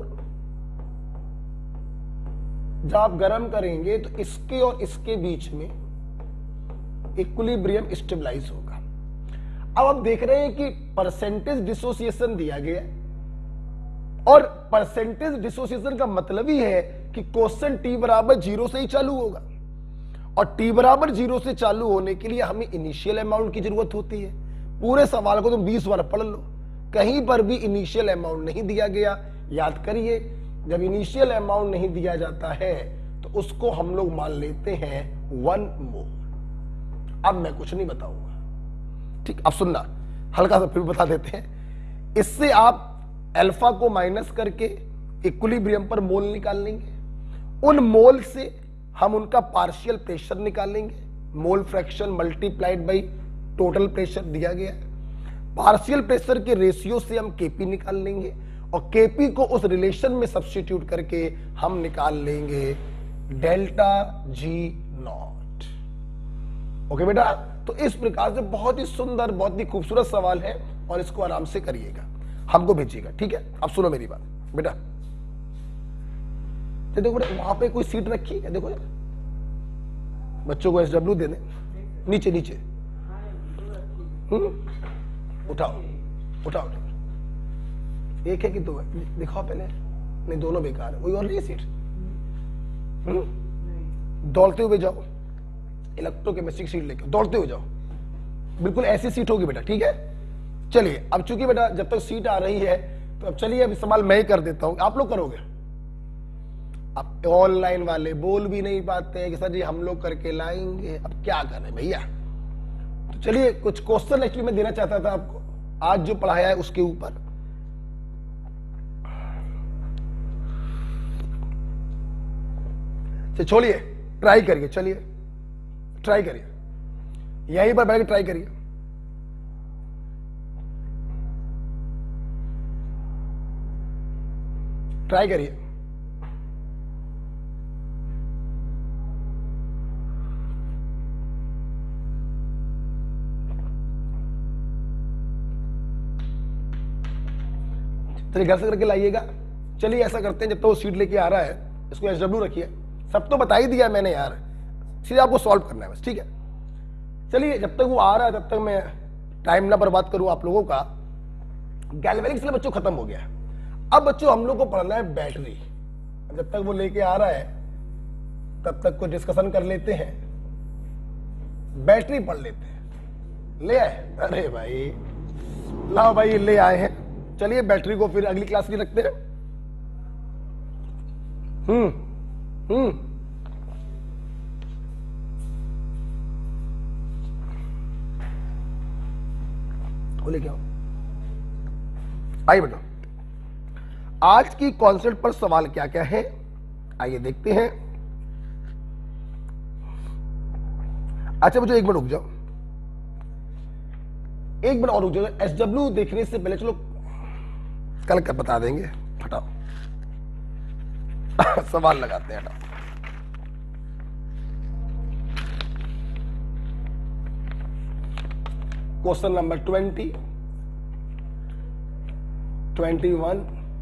जब आप गर्म करेंगे तो इसके और इसके बीच में इक्विलिब्रियम स्टेबलाइज होगा। अब आप देख रहे हैं कि परसेंटेज डिसोसिएशन दिया गया, और परसेंटेज डिसोसिएशन का मतलब ही है कि क्वेश्चन टी बराबर जीरो से ही चालू होगा, और टी बराबर जीरो से चालू होने के लिए हमें इनिशियल अमाउंट की जरूरत होती है। पूरे सवाल को तुम बीस बार पढ़ लो, कहीं पर भी इनिशियल अमाउंट नहीं दिया गया। याद करिए, जब इनिशियल अमाउंट नहीं दिया जाता है तो उसको हम लोग मान लेते हैं वन मोल। अब मैं कुछ नहीं बताऊंगा, ठीक, अब सुनना, हल्का सा फिर बता देते हैं। इससे आप अल्फा को माइनस करके इक्विलिब्रियम पर मोल निकाल लेंगे, उन मोल से हम उनका पार्शियल प्रेशर निकालेंगे, mole fraction multiplied by total pressure दिया गया है। पार्शियल प्रेशर के रेशियो से हम केपी निकाल लेंगे, और केपी को उस रिलेशन में सब्स्टिट्यूट करके हम निकाल लेंगे डेल्टा जी नॉट। ओके बेटा, तो इस प्रकार से बहुत ही सुंदर, बहुत ही खूबसूरत सवाल है, और इसको आराम से करिएगा, हमको भेजिएगा, ठीक है। अब सुनो मेरी बात बेटा, देखो बेटा वहां पे कोई सीट रखी है, देखो बच्चों को एस डब्ल्यू दे दे, नीचे नीचे, हम्म उठाओ उठाओ, एक है कि दो है, दिखाओ पहले। नहीं, दोनों बेकार है, कोई और नहीं सीट, दौड़ते हुए जाओ, इलेक्ट्रोकेमिस्ट्री की सीट लेके दौड़ते हुए जाओ, बिल्कुल ऐसी सीट होगी बेटा, ठीक है। चलिए अब चूंकि बेटा जब तक सीट आ रही है तो अब चलिए अब सवाल मैं ही कर देता हूं, आप लोग करोगे। अब ऑनलाइन वाले बोल भी नहीं पाते हैं कि सर जी हम लोग करके लाएंगे, अब क्या करें भैया। तो चलिए कुछ क्वेश्चन एक्चुअली मैं देना चाहता था आपको आज जो पढ़ाया है उसके ऊपर। छोड़िए, ट्राई करिए, चलिए ट्राई करिए, यहीं पर बैठ के ट्राई करिए। ट्राई करिए। चलिए घर से करके लाइएगा। चलिए ऐसा करते हैं, जब तक तो वो सीट लेके आ रहा है इसको एच डब्ल्यू रखिए। सब तो बता ही दिया मैंने यार, सीधे आपको सॉल्व करना है बस, ठीक है। चलिए जब तक वो आ रहा है तब तक मैं टाइम ना बर्बाद करूं आप लोगों का। गैल्वेनिक से बच्चों खत्म हो गया है। अब बच्चों हम लोग को पढ़ना है बैटरी। जब तक वो लेके आ रहा है तब तक कुछ डिस्कशन कर लेते हैं, बैटरी पढ़ लेते हैं। ले आए? अरे भाई लाओ भाई, ले आए हैं। चलिए बैटरी को फिर अगली क्लास की रखते हैं। हम्म हम्म बोले क्या आइए बेटा, आज की कॉन्सेप्ट पर सवाल क्या क्या है आइए देखते हैं। अच्छा मुझे एक मिनट रुक जाओ, एक मिनट और रुक जाओ। एस डब्ल्यू देखने से पहले चलो कल का बता देंगे, हटाओ सवाल लगाते हैं, हटाओ। Question number twenty, twenty one,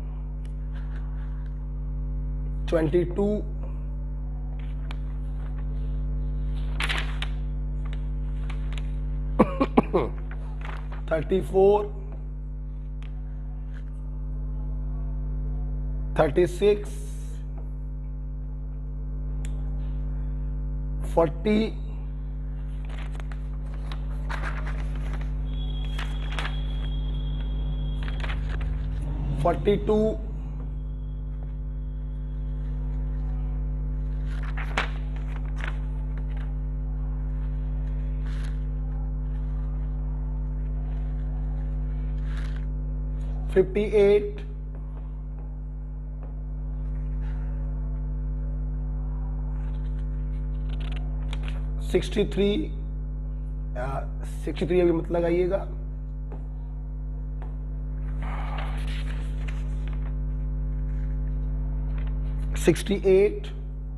twenty two, thirty four, thirty six, forty, forty two, fifty eight, sixty three, sixty three अभी मत लगाइएगा, sixty eight,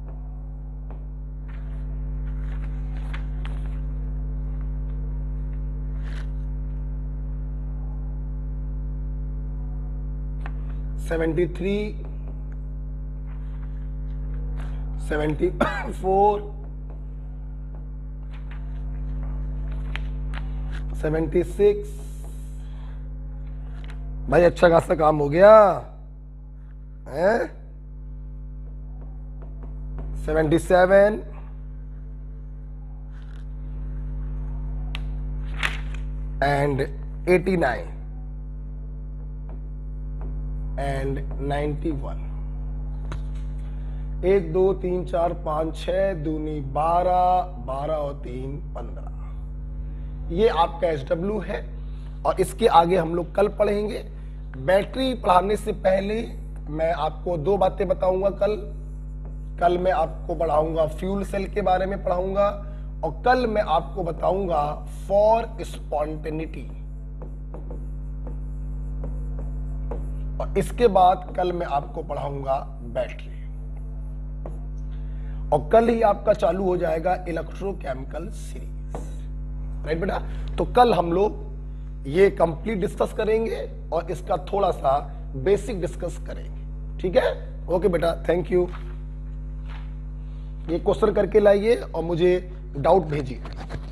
seventy three, seventy four, seventy six. भाई अच्छा खासा काम हो गया है। Seventy seven, and eighty nine and ninety one. एक दो तीन चार पांच छह दूनी बारह, बारह और तीन पंद्रह। ये आपका एच डब्ल्यू है और इसके आगे हम लोग कल पढ़ेंगे। बैटरी पढ़ाने से पहले मैं आपको दो बातें बताऊंगा। कल कल मैं आपको पढ़ाऊंगा फ्यूल सेल के बारे में पढ़ाऊंगा और कल मैं आपको बताऊंगा फॉर स्पॉन्टेनिटी। और इसके बाद कल मैं आपको पढ़ाऊंगा बैटरी और कल ही आपका चालू हो जाएगा इलेक्ट्रोकेमिकल सीरीज। राइट बेटा, तो कल हम लोग ये कंप्लीट डिस्कस करेंगे और इसका थोड़ा सा बेसिक डिस्कस करेंगे। ठीक है, ओके बेटा, थैंक यू। ये क्वेश्चन करके लाइए और मुझे डाउट भेजिए।